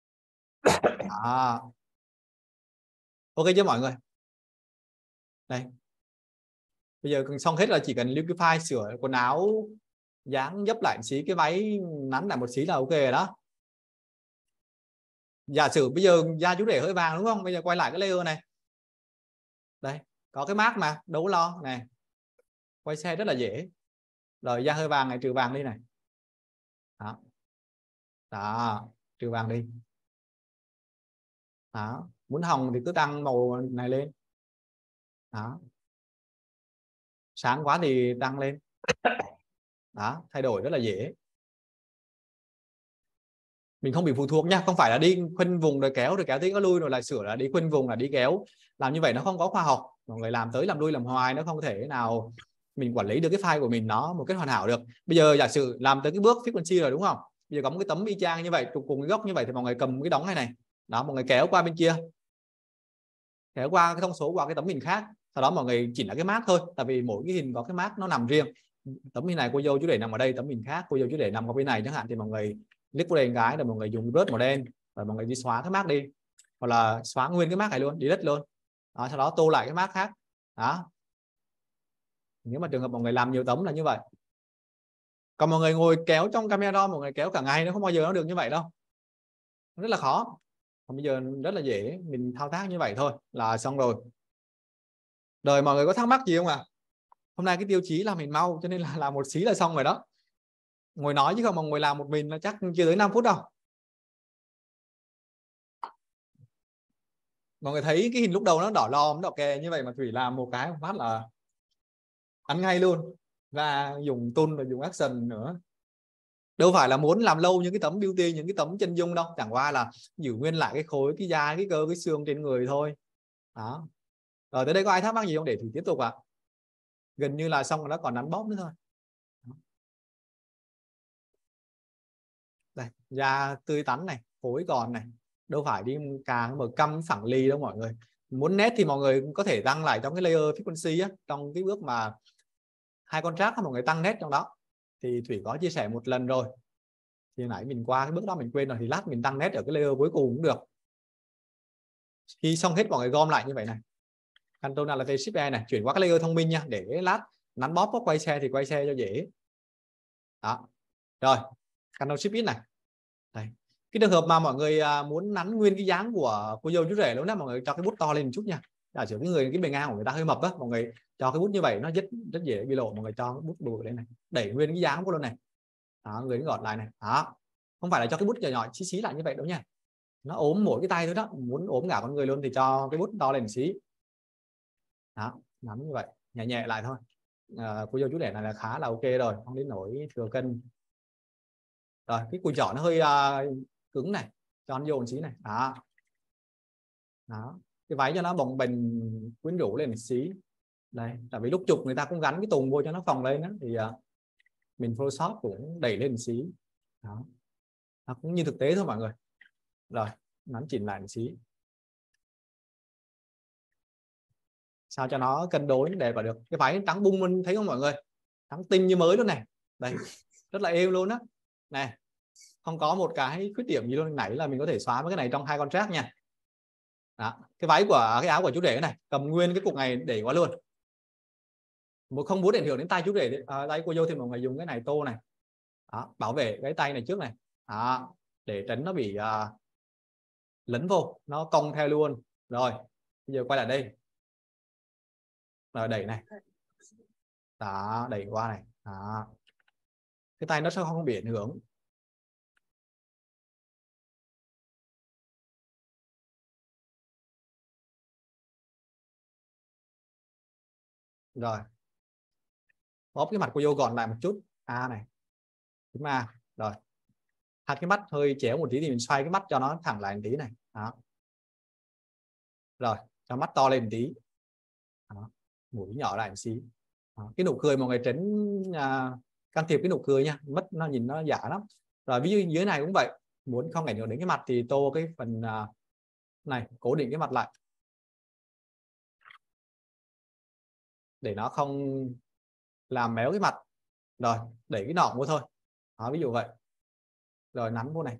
Đó. Ok chưa mọi người? Đây. Bây giờ xong hết là chỉ cần liquify, sửa quần áo, dáng dấp lại xí, cái váy nắn lại một xí là ok rồi đó. Giả sử bây giờ da chú rể hơi vàng đúng không? Bây giờ quay lại cái layer này. Đây, có cái mác mà, đâu có lo này. Quay xe rất là dễ. Rồi da hơi vàng này, trừ vàng đi này. Đó. Đó, trừ vàng đi. Đó, muốn hồng thì cứ tăng màu này lên. Đó. Sáng quá thì tăng lên. Đó, thay đổi rất là dễ. mình không bị phụ thuộc nha, không phải là đi khoanh vùng rồi kéo rồi kéo tí có lui rồi lại sửa, là đi khoanh vùng là đi kéo. Làm như vậy nó không có khoa học, mọi người làm tới làm lui làm hoài nó không thể nào mình quản lý được cái file của mình nó một cách hoàn hảo được. Bây giờ giả sử làm tới cái bước frequency rồi đúng không, bây giờ có một cái tấm y chang như vậy cùng cái góc như vậy thì mọi người cầm cái đóng này này đó, mọi người kéo qua bên kia, kéo qua cái thông số qua cái tấm hình khác, sau đó mọi người chỉnh lại cái mác thôi, tại vì mỗi cái hình có cái mác nó nằm riêng. Tấm hình này cô dâu chú để nằm ở đây, tấm hình khác cô dâu chú để nằm ở bên này chẳng hạn, thì mọi người click vào đây cái rồi mọi người dùng brush màu đen rồi mọi người đi xóa cái mác đi, hoặc là xóa nguyên cái mác này luôn, delete luôn đó, sau đó tô lại cái mác khác đó. Nếu mà trường hợp mọi người làm nhiều tấm là như vậy. Còn mọi người ngồi kéo trong camera, mọi người kéo cả ngày nó không bao giờ nó được như vậy đâu, rất là khó. Còn bây giờ rất là dễ, mình thao tác như vậy thôi là xong rồi. Rồi mọi người có thắc mắc gì không ạ? À? Hôm nay cái tiêu chí là mình mau cho nên là làm một xí là xong rồi đó. Ngồi nói chứ không mà ngồi làm một mình là chắc chưa tới năm phút đâu. Mọi người thấy cái hình lúc đầu nó đỏ lòm đỏ kè như vậy mà Thủy làm một cái một phát là ăn ngay luôn, và dùng tool và dùng action nữa. Đâu phải là muốn làm lâu những cái tấm beauty, những cái tấm chân dung đâu, chẳng qua là giữ nguyên lại cái khối, cái da, cái cơ, cái xương trên người thôi đó. Rồi tới đây có ai thắc mắc gì không để Thủy tiếp tục ạ? À? Gần như là xong rồi, nó còn nắn bóp nữa thôi. Đây, da tươi tắn này, khối còn này, đâu phải đi càng mở căm phẳng ly đâu mọi người. Muốn nét thì mọi người có thể tăng lại trong cái layer frequency á, trong cái bước mà hai contrast mọi người tăng nét trong đó thì Thủy có chia sẻ một lần rồi, thì nãy mình qua cái bước đó mình quên rồi, thì lát mình tăng nét ở cái layer cuối cùng cũng được. Khi xong hết mọi người gom lại như vậy này, Control Alt Shift E này, chuyển qua cái layer thông minh nha, để lát nắn bóp có quay xe thì quay xe cho dễ đó. Rồi Control Shift X này. Đây. Cái trường hợp mà mọi người muốn nắn nguyên cái dáng của cô dâu chú rể luôn đó, mọi người cho cái bút to lên một chút nha. Giả sử cái người cái bề ngang của người ta hơi mập á, mọi người cho cái bút như vậy nó rất rất dễ bị lộ, mọi người cho cái bút đùi lên này, đẩy nguyên cái dáng của luôn này đó, người gọt lại này đó, không phải là cho cái bút nhỏ nhỏ xí xí lại như vậy đâu nha, nó ốm mỗi cái tay thôi đó, muốn ốm cả con người luôn thì cho cái bút to lên một xí đó, nắm như vậy nhẹ nhẹ lại thôi. À, cô dâu chú rể này là khá là ok rồi, không đến nổi thừa cân. Rồi cái cùi chỏ nó hơi uh, cứng này, cho nó vô một xí này đó. Đó, cái váy cho nó bồng bềnh quyến rũ lên một xí đây, tại vì lúc chụp người ta cũng gắn cái tùng vô cho nó phồng lên đó, thì uh, mình Photoshop cũng đẩy lên một xí đó. Nó cũng như thực tế thôi mọi người. Rồi nắn chỉnh lại một xí sao cho nó cân đối đẹp và được. Cái váy trắng bung luôn, thấy không mọi người, trắng tinh như mới luôn này, đây rất là êm luôn á này, không có một cái khuyết điểm gì luôn. Nãy là mình có thể xóa với cái này trong hai contrast nha đó. Cái váy của cái áo của chú rể này, cầm nguyên cái cục này để qua luôn, một không muốn ảnh hưởng đến tay chú rể, à, tay cô dâu thì mọi người dùng cái này tô này đó, bảo vệ cái tay này trước này đó, để tránh nó bị uh, lấn vô, nó cong theo luôn. Rồi bây giờ quay lại đây, rồi đẩy này đó, đẩy qua này đó, cái tay nó sẽ không bị ảnh hưởng. Rồi bóp cái mặt của vô gọn lại một chút, a này, chúng a rồi, hai cái mắt hơi chéo một tí thì mình xoay cái mắt cho nó thẳng lại một tí này đó. Rồi cho mắt to lên một tí đó. Mũi nhỏ lại một xí đó. Cái nụ cười mọi người tránh à, can thiệp cái nụ cười nha, mất nó nhìn nó giả lắm. Rồi ví dụ dưới này cũng vậy, muốn không ảnh hưởng đến cái mặt thì tô cái phần à, này, cố định cái mặt lại để nó không làm méo cái mặt. Rồi đẩy cái nọ vô thôi đó, ví dụ vậy. Rồi nắn vô này,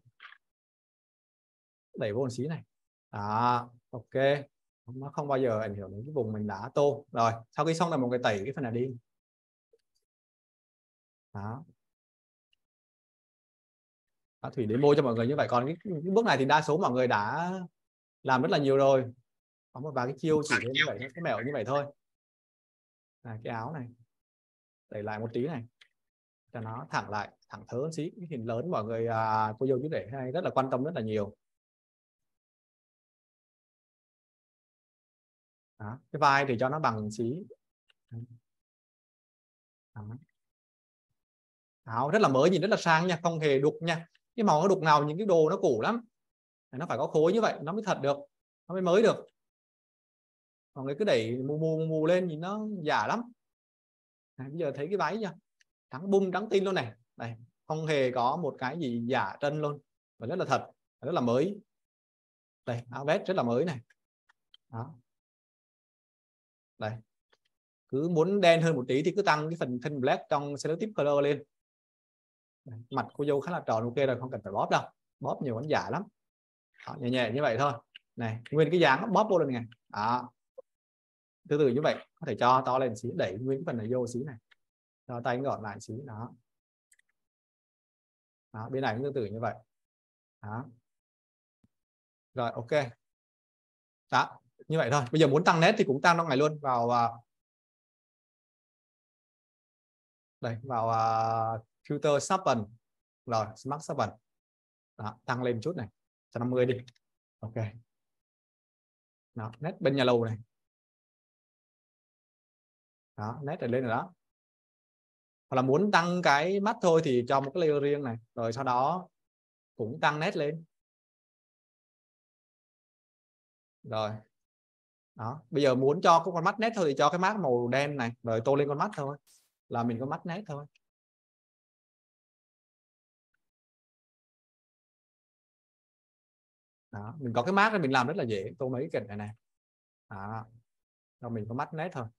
đẩy vô một xí này đó, ok, nó không bao giờ ảnh hưởng đến cái vùng mình đã tô. Rồi sau khi xong là mọi người tẩy cái phần này đi đó. Đó, Thủy demo cho mọi người như vậy. Còn cái, cái bước này thì đa số mọi người đã làm rất là nhiều rồi, có một vài cái chiêu chỉ như vậy, cái mẹo như vậy thôi. À, cái áo này đẩy lại một tí này cho nó thẳng lại, thẳng thớ một xí. Cái hình lớn mọi người à, cô dâu chú rể hay rất là quan tâm rất là nhiều đó. Cái vai thì cho nó bằng một xí đó. Áo rất là mới, nhìn rất là sang nha, không hề đục nha. cái màu nó đục ngầu, những cái đồ nó cũ lắm, nó phải có khối như vậy nó mới thật được, nó mới mới được. Mọi người cứ đẩy mù mù mù lên nhìn nó giả lắm. Này, bây giờ thấy cái váy chưa, trắng bung trắng tinh luôn này, này không hề có một cái gì giả trân luôn, và rất là thật, rất là mới. Đây áo vest rất là mới này. Đó. Đây, cứ muốn đen hơn một tí thì cứ tăng cái phần thân black trong selective color lên. Đây, mặt cô dâu khá là tròn, ok rồi, không cần phải bóp đâu, bóp nhiều vẫn giả lắm. Đó, nhẹ nhẹ như vậy thôi. Này nguyên cái dáng bóp vô lên này. Đó. Từ từ như vậy, có thể cho to lên xí, đẩy nguyên cái phần này vô xí này, cho tay gọn lại xí. Đó. Đó, bên này cũng tương tự như vậy. Đó. Rồi ok. Đó, như vậy thôi. Bây giờ muốn tăng nét thì cũng tăng trong ngày luôn, vào uh, đây, vào uh, filter sharpen, rồi smart sharpen. Đó, tăng lên chút này, cho năm mươi đi. Ok. Đó, nét bên nhà lầu này. Đó, nét này lên rồi đó. Hoặc là muốn tăng cái mắt thôi thì cho một cái layer riêng này, rồi sau đó cũng tăng nét lên. Rồi. Đó, bây giờ muốn cho cái con mắt nét thôi thì cho cái mắt màu đen này, rồi tô lên con mắt thôi, là mình có mắt nét thôi. Đó, mình có cái mát thì mình làm rất là dễ, tô mấy cái này này. Đó, rồi mình có mắt nét thôi.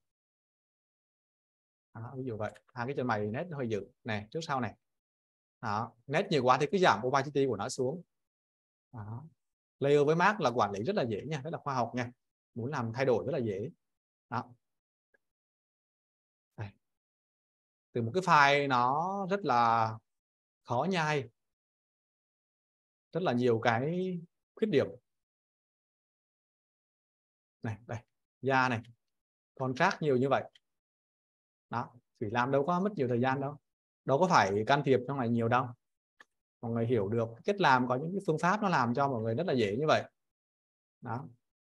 Đó, ví dụ vậy, hai cái chân mày nét hơi dự này, trước sau này. Đó, nét nhiều quá thì cứ giảm opacity của nó xuống. Đó. Layer với mát là quản lý rất là dễ nha, rất là khoa học nha, muốn làm thay đổi rất là dễ. Đó. Đây. Từ một cái file nó rất là khó nhai, rất là nhiều cái khuyết điểm này, đây da này, contrast nhiều như vậy. Đó, Thủy làm đâu có mất nhiều thời gian đâu, đâu có phải can thiệp trong này nhiều đâu. Mọi người hiểu được cách làm, có những cái phương pháp nó làm cho mọi người rất là dễ như vậy. Đó,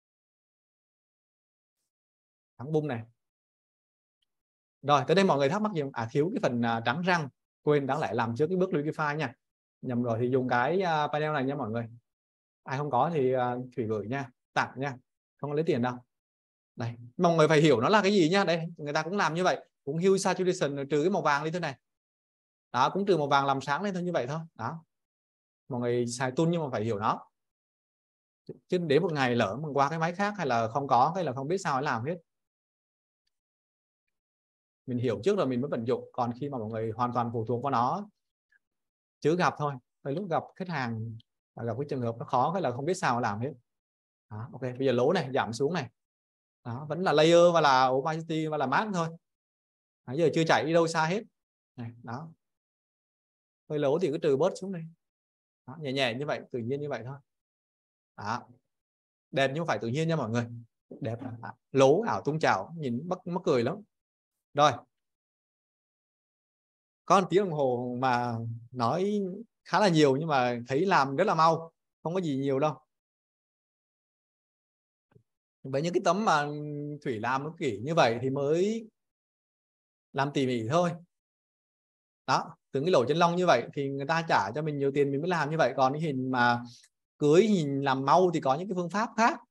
trắng bung này. Rồi tới đây mọi người thắc mắc gì không? À thiếu cái phần uh, trắng răng, quên, đáng lẽ làm trước cái bước liquify nha, nhầm rồi, thì dùng cái uh, panel này nha mọi người. Ai không có thì uh, Thủy gửi nha, tặng nha, không có lấy tiền đâu. Đây, mọi người phải hiểu nó là cái gì nha. Đây người ta cũng làm như vậy, cũng hue saturation, trừ cái màu vàng đi thế này. Đó, cũng trừ màu vàng làm sáng lên thôi, như vậy thôi. Đó, mọi người xài tool nhưng mà phải hiểu nó, chứ đến một ngày lỡ mà qua cái máy khác hay là không có cái là không biết sao để làm hết. Mình hiểu trước rồi mình mới vận dụng, còn khi mà mọi người hoàn toàn phụ thuộc vào nó chứ gặp thôi. Tới lúc gặp khách hàng, gặp cái trường hợp nó khó cái là không biết sao làm hết. Đó, ok, bây giờ lỗ này giảm xuống này. Đó, vẫn là layer và là opacity và là mask thôi. Đó, giờ chưa chạy đi đâu xa hết này. Đó, hơi lỗ thì cứ trừ bớt xuống đây. Đó, nhẹ nhẹ như vậy, tự nhiên như vậy thôi. Đó, đẹp nhưng không phải tự nhiên nha mọi người. Đẹp à, lố ảo tung chảo, nhìn mắc mắc cười lắm. Rồi, có một tiếng đồng hồ mà nói khá là nhiều nhưng mà thấy làm rất là mau, không có gì nhiều đâu. Với những cái tấm mà Thủy làm nó kỹ như vậy thì mới làm tỉ mỉ thôi. Đó, từng cái lỗ chân lông như vậy thì người ta trả cho mình nhiều tiền mình mới làm như vậy. Còn cái hình mà cưới hình làm mau thì có những cái phương pháp khác.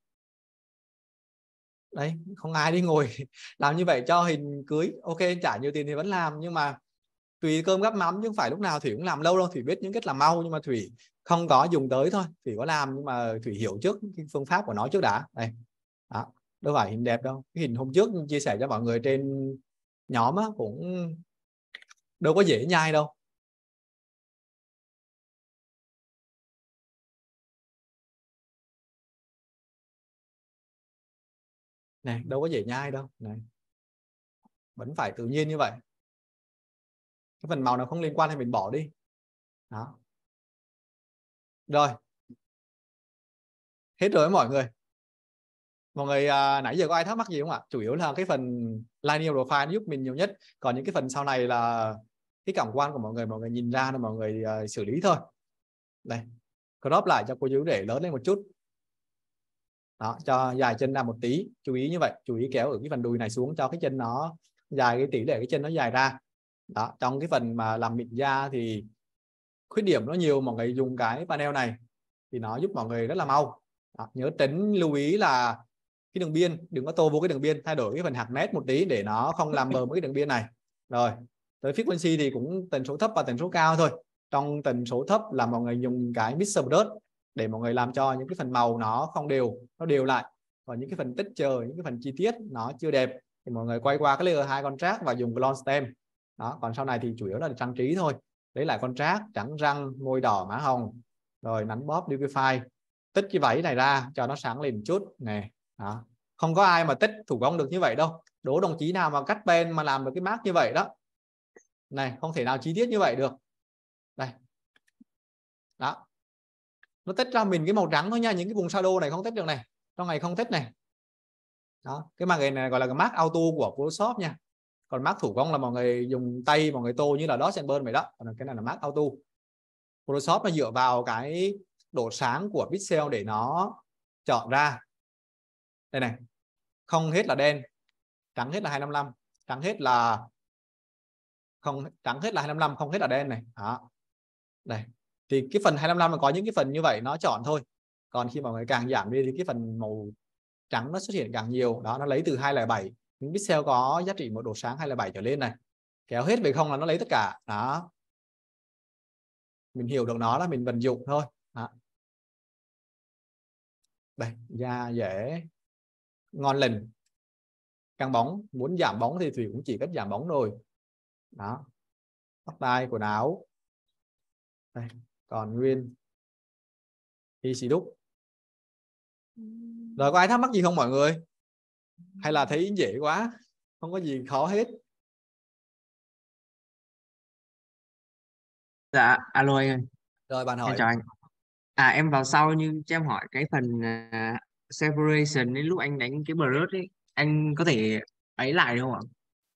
Đấy, không ai đi ngồi làm như vậy cho hình cưới. Ok, trả nhiều tiền thì vẫn làm, nhưng mà tùy cơm gắp mắm, chứ không phải lúc nào Thủy cũng làm lâu đâu. Thủy biết những cách làm mau nhưng mà Thủy không có dùng tới thôi. Thủy có làm nhưng mà Thủy hiểu trước cái phương pháp của nó trước đã. Đây. Đó, đâu phải hình đẹp đâu. Cái hình hôm trước chia sẻ cho mọi người trên nhóm á, cũng đâu có dễ nhai đâu. Này, đâu có dễ nhai đâu. Này, vẫn phải tự nhiên như vậy. Cái phần màu nào không liên quan thì mình bỏ đi. Đó. Rồi, hết rồi mọi người. Mọi người à, nãy giờ có ai thắc mắc gì không ạ? Chủ yếu là cái phần linear profile giúp mình nhiều nhất. Còn những cái phần sau này là cái cảm quan của mọi người, mọi người nhìn ra là mọi người uh, xử lý thôi. Đây, crop lại cho cô chú để lớn lên một chút. Đó, cho dài chân ra một tí. Chú ý như vậy, chú ý kéo ở cái phần đùi này xuống cho cái chân nó dài, cái tỷ lệ cái chân nó dài ra. Đó, trong cái phần mà làm mịn da thì khuyết điểm nó nhiều, mọi người dùng cái panel này thì nó giúp mọi người rất là mau. Đó, nhớ tránh lưu ý là cái đường biên đừng có tô vô cái đường biên, thay đổi cái phần hạt nét một tí để nó không làm mờ với cái đường biên này. Rồi tới frequency thì cũng tần số thấp và tần số cao thôi. Trong tần số thấp là mọi người dùng cái mixer brush để mọi người làm cho những cái phần màu nó không đều, nó đều lại. Còn những cái phần texture, những cái phần chi tiết nó chưa đẹp thì mọi người quay qua cái layer hai contrast và dùng clone stem. Đó, còn sau này thì chủ yếu là trang trí thôi. Lấy lại contrast, trắng răng, môi đỏ, má hồng, rồi nắn bóp, liquify, tích cái váy này ra cho nó sáng lên một chút này. Đó. Không có ai mà tích thủ công được như vậy đâu. Đố đồng chí nào mà cắt pen mà làm được cái mác như vậy đó. Này, không thể nào chi tiết như vậy được. Đây. Đó. Nó tích ra mình cái màu trắng thôi nha, những cái vùng shadow này không tích được này. Trong này không tích này. Đó, cái mác này gọi là cái mác auto của Photoshop nha. Còn mác thủ công là mọi người dùng tay, mọi người tô như là Dodge and Burn vậy đó. Còn cái này là mác auto. Photoshop nó dựa vào cái độ sáng của pixel để nó chọn ra. Đây này, không hết là đen, trắng hết là hai năm lăm, trắng hết là không, trắng hết là hai năm lăm, không hết là đen này. Đó. Đây. Thì cái phần hai năm lăm là có những cái phần như vậy nó chọn thôi. Còn khi mà người càng giảm đi thì cái phần màu trắng nó xuất hiện càng nhiều. Đó, nó lấy từ hai không bảy, những pixel có giá trị một độ sáng hai không bảy trở lên này. Kéo hết về không là nó lấy tất cả. Đó. Mình hiểu được nó là mình vận dụng thôi. Đó. Đây, da dễ ngon lành, căng bóng, muốn giảm bóng thì Thủy cũng chỉ cách giảm bóng rồi. Đó, tóc tai, quần áo. Đây, còn nguyên y xì đúc. Rồi có ai thắc mắc gì không mọi người? Hay là thấy dễ quá, không có gì khó hết? Dạ, alo anh ơi, Rồi bạn em hỏi. chào anh. À em vào sau nhưng cho em hỏi cái phần uh, separation đến lúc anh đánh cái brush ấy, anh có thể ấy lại được không ạ?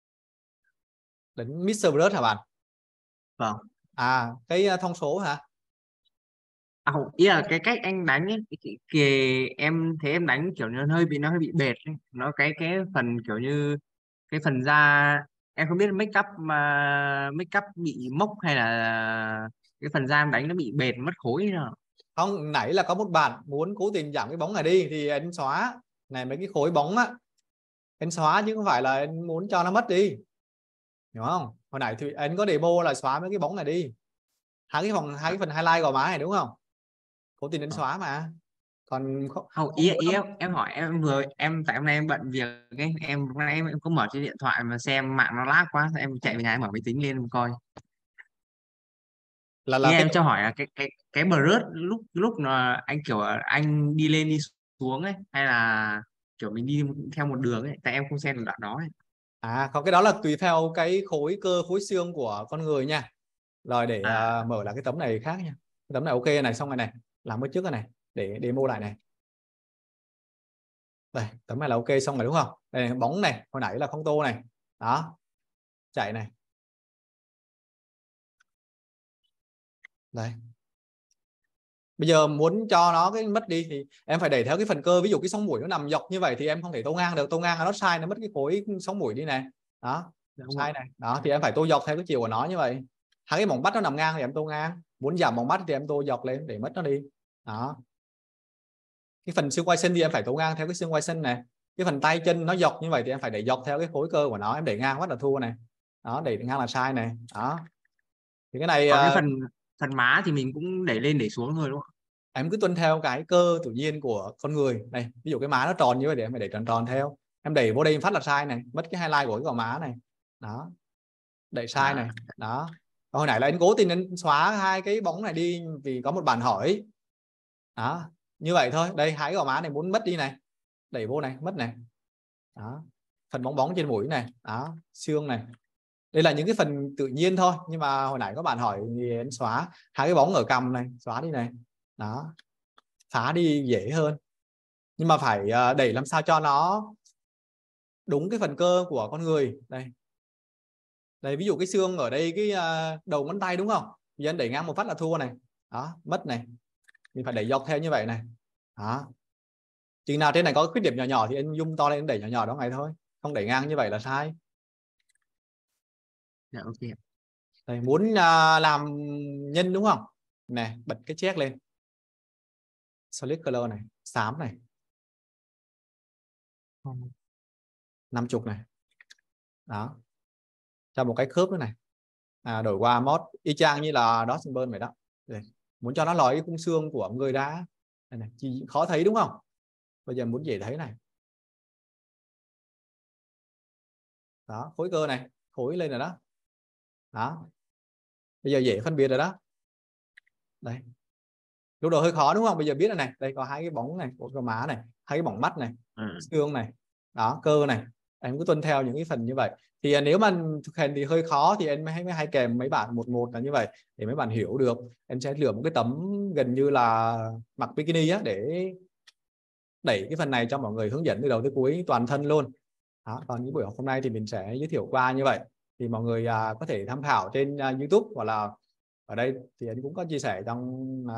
Đến mixer brush hả bạn? Vâng. À, cái thông số hả? À, không, ý là cái cách anh đánh ấy, cái, cái, em thấy em đánh kiểu như nó hơi bị nó hơi bị bệt ấy. Nó cái cái phần kiểu như cái phần da em không biết make up mà make up bị mốc hay là cái phần da em đánh nó bị bệt mất khối nào. Không, nãy là có một bạn muốn cố tình giảm cái bóng này đi thì anh xóa này, mấy cái khối bóng á anh xóa chứ không phải là anh muốn cho nó mất đi, hiểu không? Hồi nãy thì anh có demo là xóa mấy cái bóng này đi, hai cái phần hai cái phần highlight gò má này đúng không? Cố tình anh xóa mà. Còn không, Không, không ý muốn ý lắm. em em hỏi em vừa em tại hôm nay em bận việc ấy, em hôm nay em, em có mở trên điện thoại mà xem mạng nó lag quá em chạy về nhà em mở máy tính lên em coi. là Ý là cái em cho hỏi là cái cái cái brush lúc lúc là anh kiểu anh đi lên đi xuống ấy hay là kiểu mình đi theo một đường ấy, tại em không xem được đoạn đó ấy. À không, cái đó là tùy theo cái khối cơ, khối xương của con người nha. Rồi để À uh, mở lại cái tấm này khác nha. Cái tấm này ok này, xong rồi này, làm mới trước cái này để demo lại này. Đây, tấm này là ok xong rồi đúng không? Đây này, bóng này, hồi nãy là không tô này. Đó. Chạy này. Đây. Bây giờ muốn cho nó cái mất đi thì em phải đẩy theo cái phần cơ, ví dụ cái sống mũi nó nằm dọc như vậy thì em không thể tô ngang được, tô ngang là nó sai, nó mất cái khối sống mũi đi này. Đó, đúng sai rồi. này. Đó thì em phải tô dọc theo cái chiều của nó như vậy. Hai cái mỏng mắt nó nằm ngang thì em tô ngang, muốn giảm mỏng mắt thì em tô dọc lên để mất nó đi. Đó. Cái phần xương quai xanh thì em phải tô ngang theo cái xương quai xanh này. Cái phần tay chân nó dọc như vậy thì em phải đẩy dọc theo cái khối cơ của nó, em đẩy ngang mắt là thua này. Đó, đẩy ngang là sai này. Đó. Thì cái này Còn cái uh, phần phần má thì mình cũng đẩy lên đẩy xuống thôi đúng không? em cứ tuân theo cái cơ tự nhiên của con người này. Ví dụ cái má nó tròn như vậy thì em phải đẩy tròn tròn theo, em đẩy vô đây em phát là sai này, mất cái highlight của cái gò má này. Đó, đẩy sai này. À, Đó. Và hồi nãy là anh cố tình anh xóa hai cái bóng này đi vì có một bạn hỏi. Đó, như vậy thôi. Đây hai cái gò má này muốn mất đi này, đẩy vô này, mất này. Đó, phần bóng bóng trên mũi này. Đó, xương này. Đây là những cái phần tự nhiên thôi, nhưng mà hồi nãy có bạn hỏi thì anh xóa hai cái bóng ở cằm này, xóa đi này. Đó, phá đi dễ hơn, nhưng mà phải đẩy làm sao cho nó đúng cái phần cơ của con người. Đây, đây ví dụ cái xương ở đây, cái đầu ngón tay đúng không, thì anh đẩy ngang một phát là thua này. Đó, mất này, mình phải đẩy dọc theo như vậy này. Đó, chừng nào trên này có khuyết điểm nhỏ nhỏ thì anh zoom to lên, anh đẩy nhỏ nhỏ đó ngay thôi, không đẩy ngang như vậy là sai. dạ ok. Đây, muốn uh, làm nhân đúng không? Này, bật cái check lên. Solid color này, xám này. năm mươi này. Đó. Cho một cái khớp nữa này. À, đổi qua mod y chang như là đó symbol vậy đó. Đây. Muốn cho nó lòi cái khung xương của người đá. Đây này, chỉ khó thấy đúng không? Bây giờ muốn dễ thấy này. Đó, khối cơ này, khối lên rồi đó. Đó. Bây giờ dễ phân biệt rồi đó. Đây. Lúc đầu hơi khó đúng không? Bây giờ biết rồi này. Đây có hai cái bóng này, của cái má này, hai cái bóng mắt này, ừ. xương này, đó, cơ này. Em cứ tuân theo những cái phần như vậy. Thì nếu mà thực hành thì hơi khó thì em mới hay kèm mấy bạn một một là như vậy để mấy bạn hiểu được. Em sẽ lựa một cái tấm gần như là mặc bikini á để đẩy cái phần này cho mọi người hướng dẫn từ đầu tới cuối toàn thân luôn. Đó. Còn những buổi học hôm nay thì mình sẽ giới thiệu qua như vậy. Thì mọi người à, có thể tham khảo trên à, YouTube hoặc là ở đây thì anh cũng có chia sẻ trong à,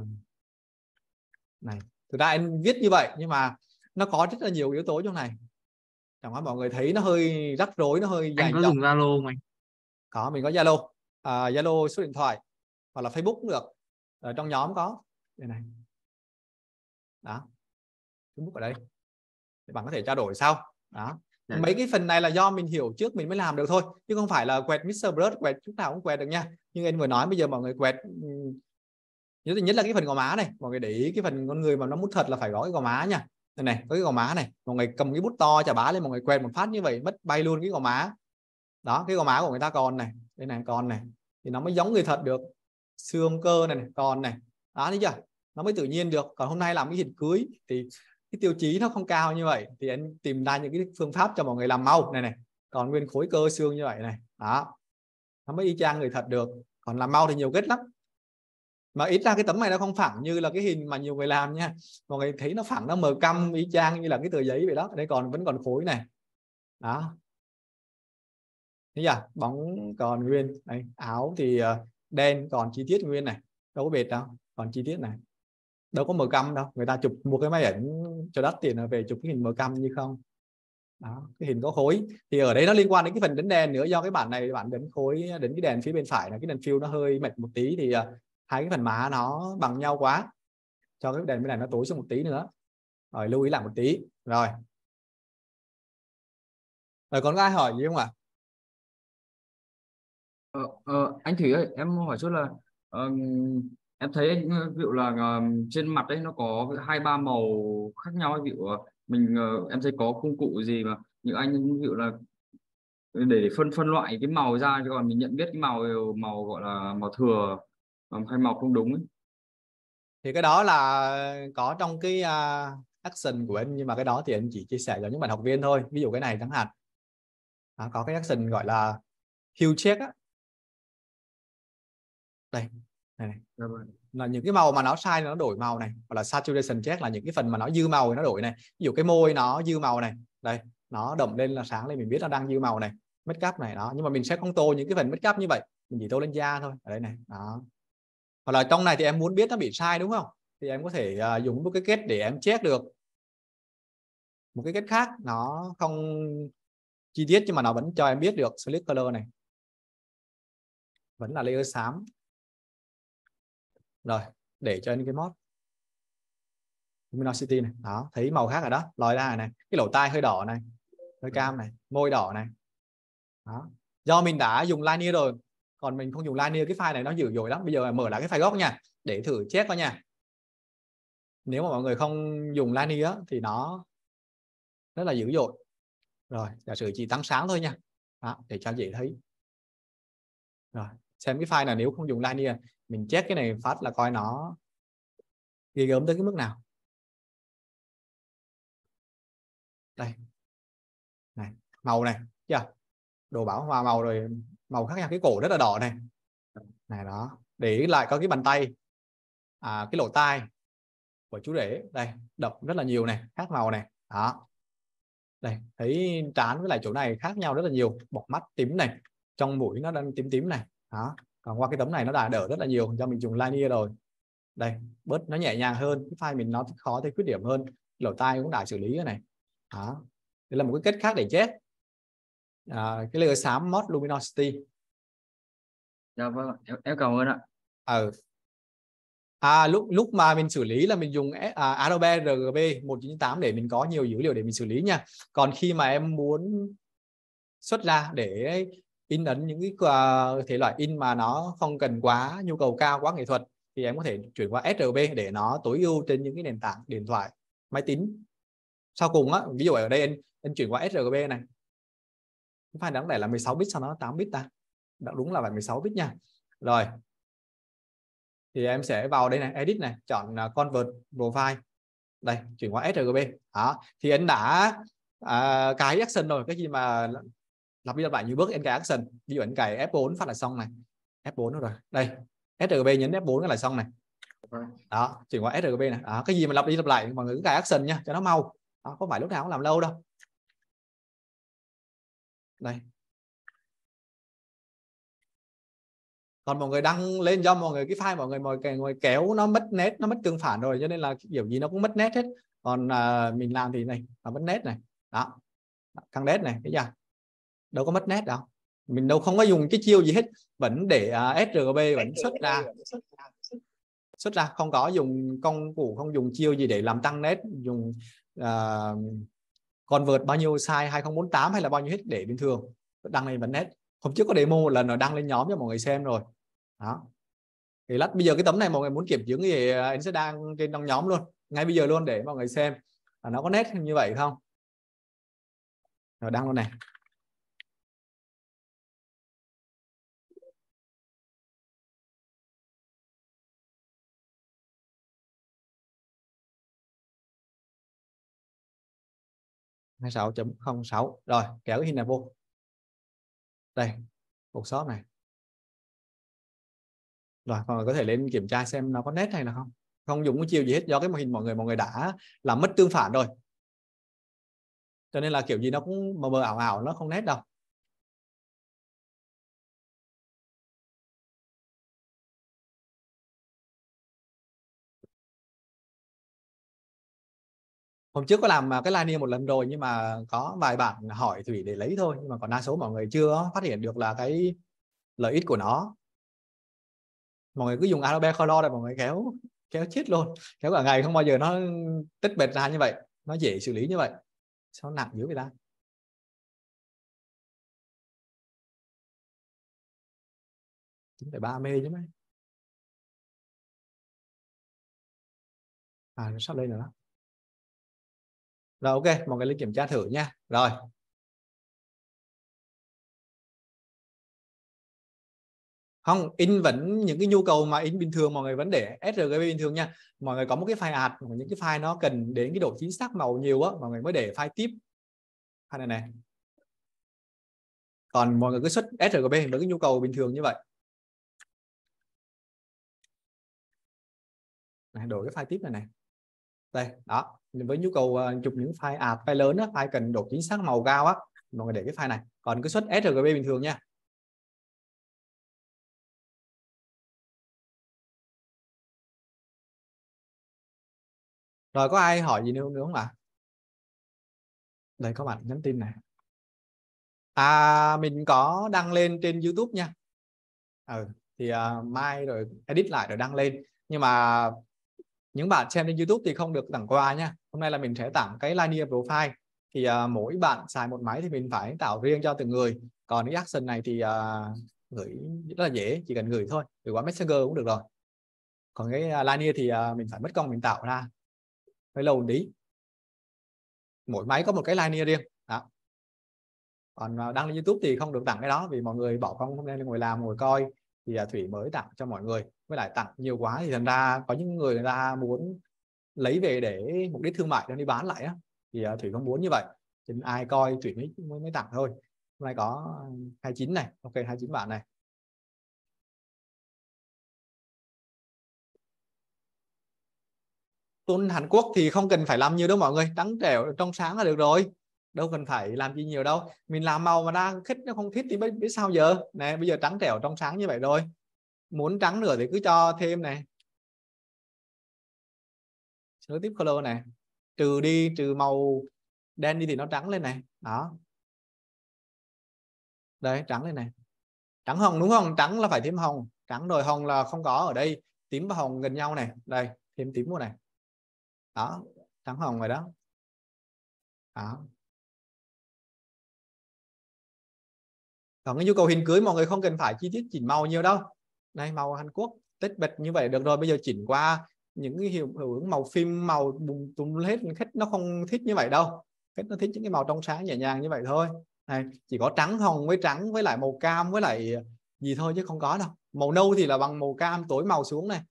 này. Thực ra anh viết như vậy nhưng mà nó có rất là nhiều yếu tố trong này. Chẳng qua mọi người thấy nó hơi rắc rối, nó hơi dài anh có dùng Zalo không anh? Có, mình có Zalo, à, Zalo số điện thoại hoặc là Facebook cũng được. Ở trong nhóm có đây này. Đó, Facebook ở đây để bạn có thể trao đổi sau. Đó. Đấy. Mấy cái phần này là do mình hiểu trước mình mới làm được thôi, chứ không phải là quẹt mixer brush quẹt chút nào cũng quẹt được nha. Nhưng anh vừa nói bây giờ mọi người quẹt nhất nhất là cái phần gò má này, mọi người để ý cái phần con người mà nó muốn thật là phải có cái gò má nha. Đây này, có cái gò má này, mọi người cầm cái bút to chà bá lên, mọi người quẹt một phát như vậy mất bay luôn cái gò má. Đó, cái gò má của người ta còn này, đây này còn này thì nó mới giống người thật được. Xương cơ này, này còn này, đó thấy chưa, nó mới tự nhiên được. Còn hôm nay làm cái hình cưới thì cái tiêu chí nó không cao như vậy thì anh tìm ra những cái phương pháp cho mọi người làm mau này này, còn nguyên khối cơ xương như vậy này, đó nó mới y chang người thật được. Còn làm mau thì nhiều kết lắm, mà ít ra cái tấm này nó không phẳng như là cái hình mà nhiều người làm nha. Mọi người thấy nó phẳng, nó mờ căm y chang như là cái tờ giấy vậy đó. Đây còn vẫn còn khối này, đó thấy chưa, bóng còn nguyên đây, áo thì đen còn chi tiết nguyên này, đâu có bệt đâu, còn chi tiết này, đâu có mờ căm đâu. Người ta chụp một cái máy ảnh cho đắt tiền về chụp cái hình mờ căm như không. Đó, cái hình có khối thì ở đây nó liên quan đến cái phần đánh đèn nữa. Do cái bản này bạn đánh khối đến cái đèn phía bên phải là cái đèn fill nó hơi mệt một tí thì uh, hai cái phần má nó bằng nhau quá, cho cái đèn bên này nó tối xuống một tí nữa. Rồi lưu ý lại một tí. Rồi rồi còn có ai hỏi gì không ạ? À? Ờ, ờ, anh Thủy ơi, em hỏi chút là uh, em thấy anh ví dụ là uh, trên mặt đấy nó có hai ba màu khác nhau, ví dụ uh, mình uh, em thấy có công cụ gì mà những anh ví dụ là để, để phân phân loại cái màu ra, chứ còn mình nhận biết cái màu màu gọi là màu thừa hay màu không đúng ấy. Thì cái đó là có trong cái uh, action của anh, nhưng mà cái đó thì anh chỉ chia sẻ cho những bạn học viên thôi. Ví dụ cái này chẳng hạn, à, có cái action gọi là hue check á. Đây này, này. Là những cái màu mà nó sai nó đổi màu này, hoặc là saturation check là những cái phần mà nó dư màu nó đổi này. Ví dụ cái môi nó dư màu này, đây nó đậm lên là sáng lên mình biết nó đang dư màu này, make up này đó. Nhưng mà mình sẽ không tô những cái phần make up như vậy, mình chỉ tô lên da thôi ở đây này đó. Hoặc là trong này thì em muốn biết nó bị sai đúng không, thì em có thể uh, dùng một cái kết để em check được một cái kết khác, nó không chi tiết nhưng mà nó vẫn cho em biết được. Solid color này vẫn là layer xám. Rồi để cho anh cái mod luminosity này, đó thấy màu khác rồi đó, lòi ra này, cái lỗ tai hơi đỏ này, hơi cam này, môi đỏ này đó. Do mình đã dùng linear rồi, còn mình không dùng linear cái file này nó dữ dội lắm. Bây giờ mở lại cái file gốc nha để thử check coi nha. Nếu mà mọi người không dùng linear thì nó rất là dữ dội. Rồi giả sử chỉ tăng sáng thôi nha, đó, để cho dễ thấy. Rồi xem cái file này nếu không dùng linear, mình check cái này phát là coi nó ghi gớm tới cái mức nào. Đây này, màu này chưa, đồ bảo hòa màu rồi, màu khác nhau. Cái cổ rất là đỏ này này đó. Để ý lại có cái bàn tay, à, cái lỗ tai của chú rể đây đậm rất là nhiều này, khác màu này đó. Đây thấy trán với lại chỗ này khác nhau rất là nhiều, bọt mắt tím này, trong mũi nó đang tím tím này đó. Còn qua cái tấm này nó đã đỡ rất là nhiều do mình dùng linear rồi. Đây bớt nó nhẹ nhàng hơn, cái file mình nó khó thấy khuyết điểm hơn. Lỗ tai cũng đã xử lý cái này đó. Đây là một cái cách khác để check. À, cái layer xám mod luminosity Dạ vâng, em, em cảm ơn ạ. Ừ. À, lúc lúc mà mình xử lý là mình dùng à, Adobe R G B một chín tám để mình có nhiều dữ liệu để mình xử lý nha. Còn khi mà em muốn xuất ra để in ấn những cái uh, thể loại in mà nó không cần quá nhu cầu cao, quá nghệ thuật, thì em có thể chuyển qua S R B để nó tối ưu trên những cái nền tảng điện thoại, máy tính. Sau cùng á, ví dụ ở đây em, em chuyển qua S R B này, cái file đáng lẽ là mười sáu bit, sau đó tám bit ta, đúng là phải mười sáu bit nha. Rồi thì em sẽ vào đây này, edit này, chọn uh, convert profile, đây chuyển qua S R B. Đó thì anh đã à, cài action rồi, cái gì mà lặp đi lặp lại nhiều bước em cài action. Ví dụ anh cài F bốn phát là xong này, F bốn rồi, đây S R B nhấn F bốn là xong này. Đó, chuyển qua S R B này. Đó, cái gì mà lặp đi lặp lại mọi người cứ cài action nha cho nó mau. Đó, có phải lúc nào cũng làm lâu đâu. Đây, còn mọi người đăng lên cho mọi người cái file mọi người mọi người kéo nó mất nét, nó mất tương phản rồi, cho nên là kiểu gì nó cũng mất nét hết. Còn à, mình làm thì này là mất nét này. Đó, căng nét này, thấy chưa, đâu có mất nét đâu, mình đâu không có dùng cái chiêu gì hết, vẫn để uh, S R B vẫn xuất ra xuất ra không có dùng công cụ, không dùng chiêu gì để làm tăng nét, dùng uh, convert bao nhiêu size hai không bốn tám hay là bao nhiêu hết để bình thường đăng lên vẫn nét. Hôm trước có demo một lần rồi đăng lên nhóm cho mọi người xem rồi. Đó thì lát bây giờ cái tấm này mọi người muốn kiểm chứng gì anh sẽ đăng trên trong nhóm luôn ngay bây giờ luôn để mọi người xem là nó có nét như vậy không. Rồi đăng luôn này. hai mươi sáu chấm không sáu rồi kéo cái hình này vô đây, cột shop này. Rồi mọi người có thể lên kiểm tra xem nó có nét hay là không, không dùng cái chiều gì hết, do cái mô hình mọi người mọi người đã làm mất tương phản rồi, cho nên là kiểu gì nó cũng mờ mờ ảo ảo, nó không nét đâu. Hôm trước có làm cái linear một lần rồi nhưng mà có vài bạn hỏi Thủy để lấy thôi, nhưng mà còn đa số mọi người chưa phát hiện được là cái lợi ích của nó. Mọi người cứ dùng Adobe Color là mọi người kéo kéo chết luôn, kéo cả ngày không bao giờ nó tích bệt ra như vậy, nó dễ xử lý như vậy. Sao nặng dữ vậy ta. chín phẩy ba mê chứ mấy. À nó sắp lên rồi đó. Rồi ok, mọi người lên kiểm tra thử nha. Rồi. Không, in vẫn những cái nhu cầu mà in bình thường mọi người vẫn để S R G B bình thường nha. Mọi người có một cái file art, những cái file nó cần đến cái độ chính xác màu nhiều á, mọi người mới để file tiếp. File này này. Còn mọi người cứ xuất S R G B với cái nhu cầu bình thường như vậy. Này, đổi cái file tiếp này này. Đây, đó. Với nhu cầu uh, chụp những file art, file lớn á, file cần độ chính xác màu cao á, mọi người để cái file này. Còn cứ xuất S R G B bình thường nha. Rồi có ai hỏi gì nữa, nữa không ạ? Đây có bạn nhắn tin này. À mình có đăng lên trên YouTube nha. Ừ, thì uh, mai rồi edit lại rồi đăng lên. Nhưng mà những bạn xem trên YouTube thì không được tặng quà nha. Hôm nay là mình sẽ tặng cái linear profile. Thì uh, mỗi bạn xài một máy thì mình phải tạo riêng cho từng người. Còn cái action này thì uh, gửi rất là dễ, chỉ cần gửi thôi, gửi qua Messenger cũng được rồi. Còn cái uh, linear thì uh, mình phải mất công mình tạo ra, hơi lâu một tí. Mỗi máy có một cái linear riêng. Đó. Còn uh, đăng lên YouTube thì không được tặng cái đó vì mọi người bỏ công hôm nay ngồi làm ngồi coi, thì uh, Thủy mới tặng cho mọi người. Với lại tặng nhiều quá thì thành ra có những người người ta muốn lấy về để mục đích thương mại đem đi bán lại á, thì uh, Thủy không muốn như vậy, cho nên ai coi Thủy mới, mới mới tặng thôi. Hôm nay có hai mươi chín này, ok hai mươi chín bạn này. Tôn Hàn Quốc thì không cần phải làm nhiều đâu mọi người, trắng trẻo trong sáng là được rồi, đâu cần phải làm gì nhiều đâu. Mình làm màu mà đang thích nó không thích thì biết, biết sao giờ. Này bây giờ trắng trẻo trong sáng như vậy rồi, muốn trắng nữa thì cứ cho thêm này, tiếp color này, trừ đi, trừ màu đen đi thì nó trắng lên này. Đó, đây trắng lên này, Trắng hồng đúng không? Trắng là phải thêm hồng, trắng rồi hồng là không có ở đây, tím và hồng gần nhau này, đây thêm tím vào này, đó trắng hồng rồi đó. Đó. Còn cái nhu cầu hình cưới mọi người không cần phải chi tiết chỉnh màu nhiều đâu. Đây màu Hàn Quốc tết bật như vậy được rồi. Bây giờ chỉnh qua những cái hiệu hưởng màu phim, màu bùng tung hết, khách nó không thích như vậy đâu. Khách nó thích những cái màu trong sáng nhẹ nhàng như vậy thôi. Này, chỉ có trắng hồng với trắng với lại màu cam với lại gì thôi chứ không có đâu. Màu nâu thì là bằng màu cam tối màu xuống này.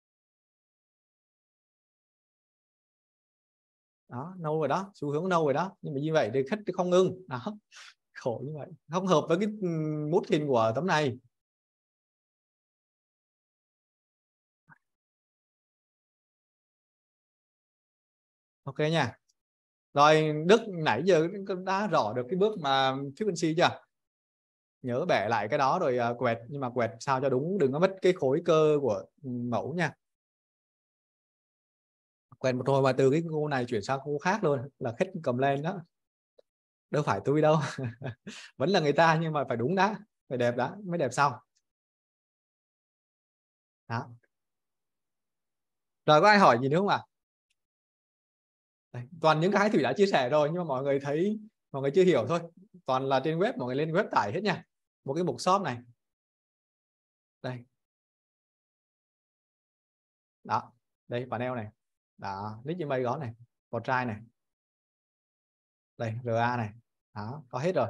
Đó, nâu rồi đó, xu hướng nâu rồi đó. Nhưng mà như vậy thì khách không ưng. Đó. Khổ như vậy, không hợp với cái mút hình của tấm này. Ok nha. Rồi Đức nãy giờ đã rõ được cái bước mà frequency chưa? Nhớ bẻ lại cái đó rồi uh, quẹt, nhưng mà quẹt sao cho đúng, đừng có mất cái khối cơ của mẫu nha. Quẹt một hồi mà từ cái cô này chuyển sang cô khác luôn là khách cầm lên đó. Đâu phải tôi đâu. Vẫn là người ta nhưng mà phải đúng đã, phải đẹp đã mới đẹp sau. Đó. Rồi có ai hỏi gì nữa không ạ? À? Toàn những cái Thủy đã chia sẻ rồi nhưng mà mọi người thấy mọi người chưa hiểu thôi. Toàn là trên web, mọi người lên web tải hết nha. Một cái mục shop này. Đây. Đó. Đây panel này. Đó, nick email đó này, portrait này. Đây, rờ a này. Đó, có hết rồi.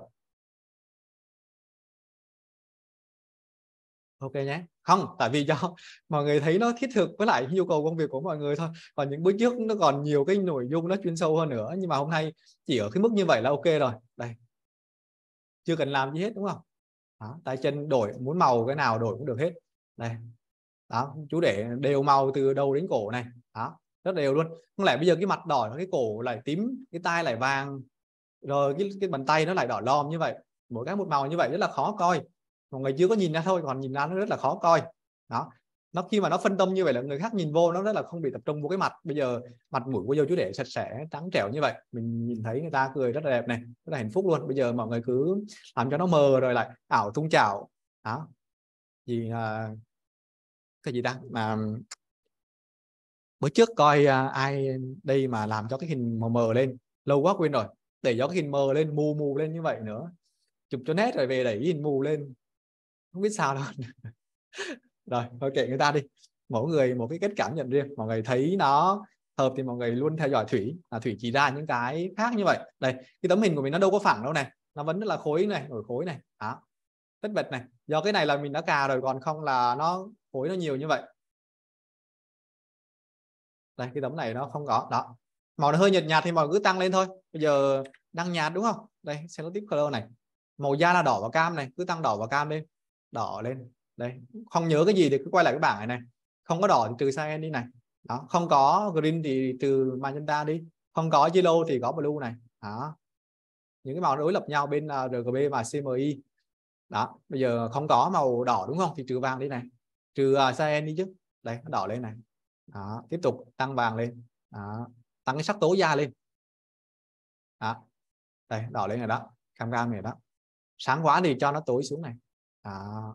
Ok nhé. Không, tại vì cho mọi người thấy nó thiết thực với lại nhu cầu công việc của mọi người thôi. Còn những bước trước nó còn nhiều cái nội dung nó chuyên sâu hơn nữa. Nhưng mà hôm nay chỉ ở cái mức như vậy là ok rồi. Đây. Chưa cần làm gì hết đúng không? Đó, tay chân đổi, muốn màu cái nào đổi cũng được hết. Đây. Đó, chú để đều màu từ đầu đến cổ này. Đó, rất đều luôn. Không lẽ bây giờ cái mặt đỏ, cái cổ lại tím, cái tai lại vàng, rồi cái cái bàn tay nó lại đỏ lòm như vậy. Mỗi cái một màu như vậy rất là khó coi. Mọi người chưa có nhìn ra thôi, còn nhìn ra nó rất là khó coi. Đó, nó khi mà nó phân tâm như vậy là người khác nhìn vô nó rất là không bị tập trung vào cái mặt. Bây giờ mặt mũi của dâu chú để sạch sẽ trắng trẻo như vậy, mình nhìn thấy người ta cười rất là đẹp này, rất là hạnh phúc luôn. Bây giờ mọi người cứ làm cho nó mờ rồi lại ảo tung chảo. Đó, gì à, cái gì ta mà bữa trước coi à, ai đây mà làm cho cái hình mờ mờ lên, lâu quá quên rồi, để cho cái hình mờ lên, mù mù lên như vậy nữa, chụp cho nét rồi về đẩy hình mù lên, không biết sao đâu. Rồi thôi kệ người ta đi, mỗi người một cái cách cảm nhận riêng. Mọi người thấy nó hợp thì mọi người luôn theo dõi Thủy, là Thủy chỉ ra những cái khác như vậy. Đây, cái tấm hình của mình nó đâu có phẳng đâu này, nó vẫn rất là khối này, nổi khối này. Đó, tất bật này, do cái này là mình đã cà rồi, còn không là nó khối nó nhiều như vậy. Đây, cái tấm này nó không có. Đó, màu nó hơi nhợt nhạt thì mọi người cứ tăng lên thôi. Bây giờ đang nhạt đúng không? Đây, selective color này, màu da là đỏ và cam này, cứ tăng đỏ và cam lên, đỏ lên. Đây, không nhớ cái gì thì cứ quay lại cái bảng này này. Không có đỏ thì trừ cyan đi này. Đó, không có green thì trừ magenta đi, không có yellow thì có blue này. Đó, những cái màu đối lập nhau bên uh, rờ giê bê và xê em i. Đó, bây giờ không có màu đỏ đúng không, thì trừ vàng đi này, trừ uh, cyan đi chứ. Đây, nó đỏ lên này. Đó, tiếp tục tăng vàng lên. Đó, tăng cái sắc tố da lên. Đó, đây đỏ lên rồi đó, cam cam này đó. Sáng quá thì cho nó tối xuống này. Đó.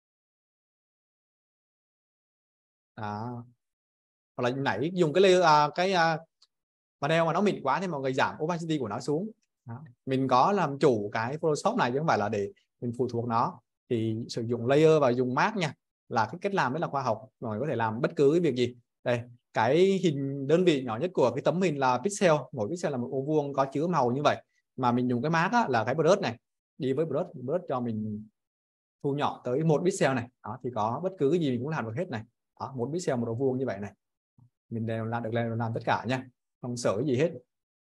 Đó. Hoặc là nãy dùng cái uh, cái uh, panel mà nó mịn quá thì mọi người giảm opacity của nó xuống. Đó. Mình có làm chủ cái Photoshop này chứ không phải là để mình phụ thuộc nó. Thì sử dụng layer và dùng mask nha, là cái cách làm rất là khoa học. Mọi người có thể làm bất cứ cái việc gì. Đây, cái hình đơn vị nhỏ nhất của cái tấm hình là pixel, mỗi pixel là một ô vuông có chứa màu như vậy. Mà mình dùng cái mask á, là cái brush này, đi với brush, brush cho mình thu nhỏ tới một pixel này. Đó, thì có bất cứ cái gì mình cũng làm được hết này. Đó, một pixel một ô vuông như vậy này, mình đều làm được, lên làm tất cả nha, không sợ gì hết.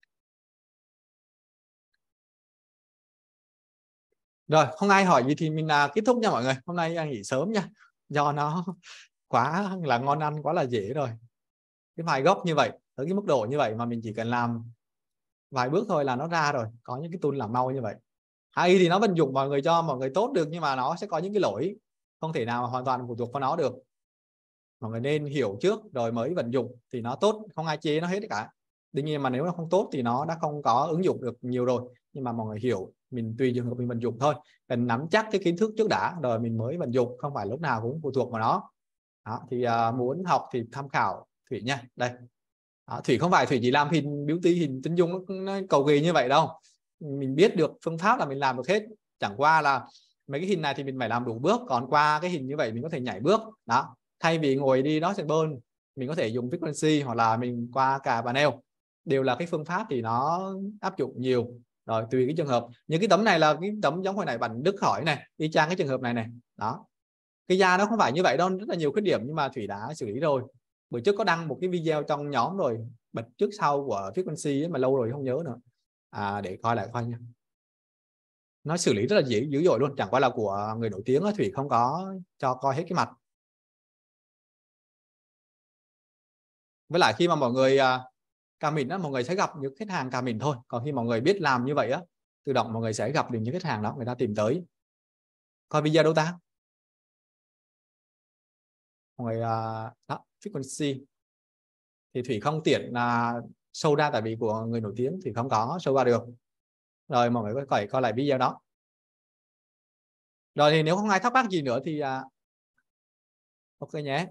Rồi, không ai hỏi gì thì mình là kết thúc nha mọi người. Hôm nay nghỉ sớm nha, do nó quá là ngon ăn, quá là dễ rồi. Cái vài góc như vậy, tới cái mức độ như vậy mà mình chỉ cần làm vài bước thôi là nó ra rồi. Có những cái tool làm mau như vậy. a i thì nó vận dụng mọi người cho mọi người tốt được, nhưng mà nó sẽ có những cái lỗi, không thể nào mà hoàn toàn phụ thuộc vào nó được. Mọi người nên hiểu trước rồi mới vận dụng thì nó tốt, không ai chế nó hết cả. Tuy nhiên mà nếu nó không tốt thì nó đã không có ứng dụng được nhiều rồi. nhưng mà mọi người hiểu, mình tùy trường hợp mình vận dụng thôi, cần nắm chắc cái kiến thức trước đã rồi mình mới vận dụng, không phải lúc nào cũng phụ thuộc vào nó. Đó, thì uh, muốn học thì tham khảo Thủy nha. Đây, đó, Thủy không phải Thủy chỉ làm hình beauty, hình chân dung nó, nó cầu kỳ như vậy đâu, mình biết được phương pháp là mình làm được hết, chẳng qua là mấy cái hình này thì mình phải làm đủ bước, còn qua cái hình như vậy mình có thể nhảy bước. Đó, thay vì ngồi đi đó sẽ bơn, mình có thể dùng frequency hoặc là mình qua cả panel, đều là cái phương pháp thì nó áp dụng nhiều rồi tùy cái trường hợp. Những cái tấm này là cái tấm giống hồi nãy bạn Đức hỏi này, y chang cái trường hợp này này. Đó, cái da nó không phải như vậy đâu, rất là nhiều khuyết điểm nhưng mà Thủy đã xử lý rồi. Bữa trước có đăng một cái video trong nhóm rồi, bật trước sau của frequency ấy, mà lâu rồi không nhớ nữa, à, để coi lại coi nha. Nó xử lý rất là dữ, dữ dội luôn, chẳng qua là của người nổi tiếng Thủy không có cho coi hết cái mặt. Với lại khi mà mọi người uh, comment á, mọi người sẽ gặp những khách hàng comment thôi, còn khi mọi người biết làm như vậy á, tự động mọi người sẽ gặp được những khách hàng đó, người ta tìm tới. Coi video đâu ta, mọi người uh, đó, frequency thì Thủy không tiện là uh, show ra, tại vì của người nổi tiếng thì không có show ra được. Rồi mọi người có thể coi lại video đó. Rồi thì nếu không ai thắc mắc gì nữa thì uh, ok nhé.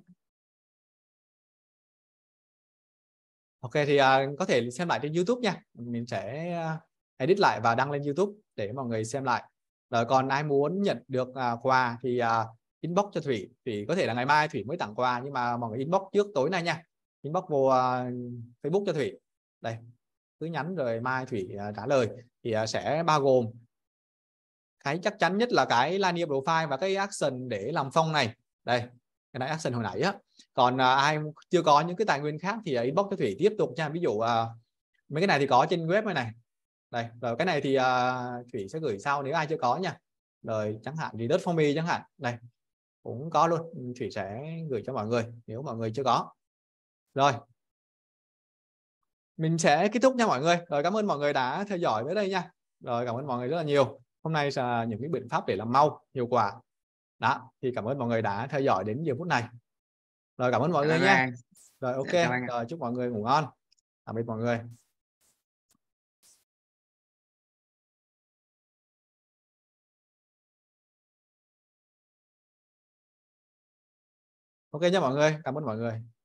Ok thì uh, có thể xem lại trên YouTube nha, mình sẽ uh, edit lại và đăng lên YouTube để mọi người xem lại. Rồi còn ai muốn nhận được uh, quà thì uh, inbox cho Thủy. Thủy có thể là ngày mai Thủy mới tặng quà, nhưng mà mọi người inbox trước tối nay nha, inbox vô uh, Facebook cho Thủy. Đây, cứ nhắn rồi mai Thủy uh, trả lời. Thì uh, sẽ bao gồm cái chắc chắn nhất là cái linear profile và cái action để làm phông này. Đây, cái này action hồi nãy á. Còn uh, ai chưa có những cái tài nguyên khác thì uh, inbox cho Thủy tiếp tục nha. Ví dụ uh, mấy cái này thì có trên web này này. Đây, rồi cái này thì uh, Thủy sẽ gửi sau nếu ai chưa có nha. Rồi chẳng hạn Reddit for me chẳng hạn. Đây, cũng có luôn. Thủy sẽ gửi cho mọi người nếu mọi người chưa có. Rồi, mình sẽ kết thúc nha mọi người. Rồi cảm ơn mọi người đã theo dõi tới đây nha. Rồi cảm ơn mọi người rất là nhiều. Hôm nay là những cái biện pháp để làm mau, hiệu quả. Đó, thì cảm ơn mọi người đã theo dõi đến giờ phút này. Rồi cảm ơn mọi người nha. Rồi ok, rồi chúc mọi người ngủ ngon. Tạm biệt mọi người. Ok nha mọi người, cảm ơn mọi người.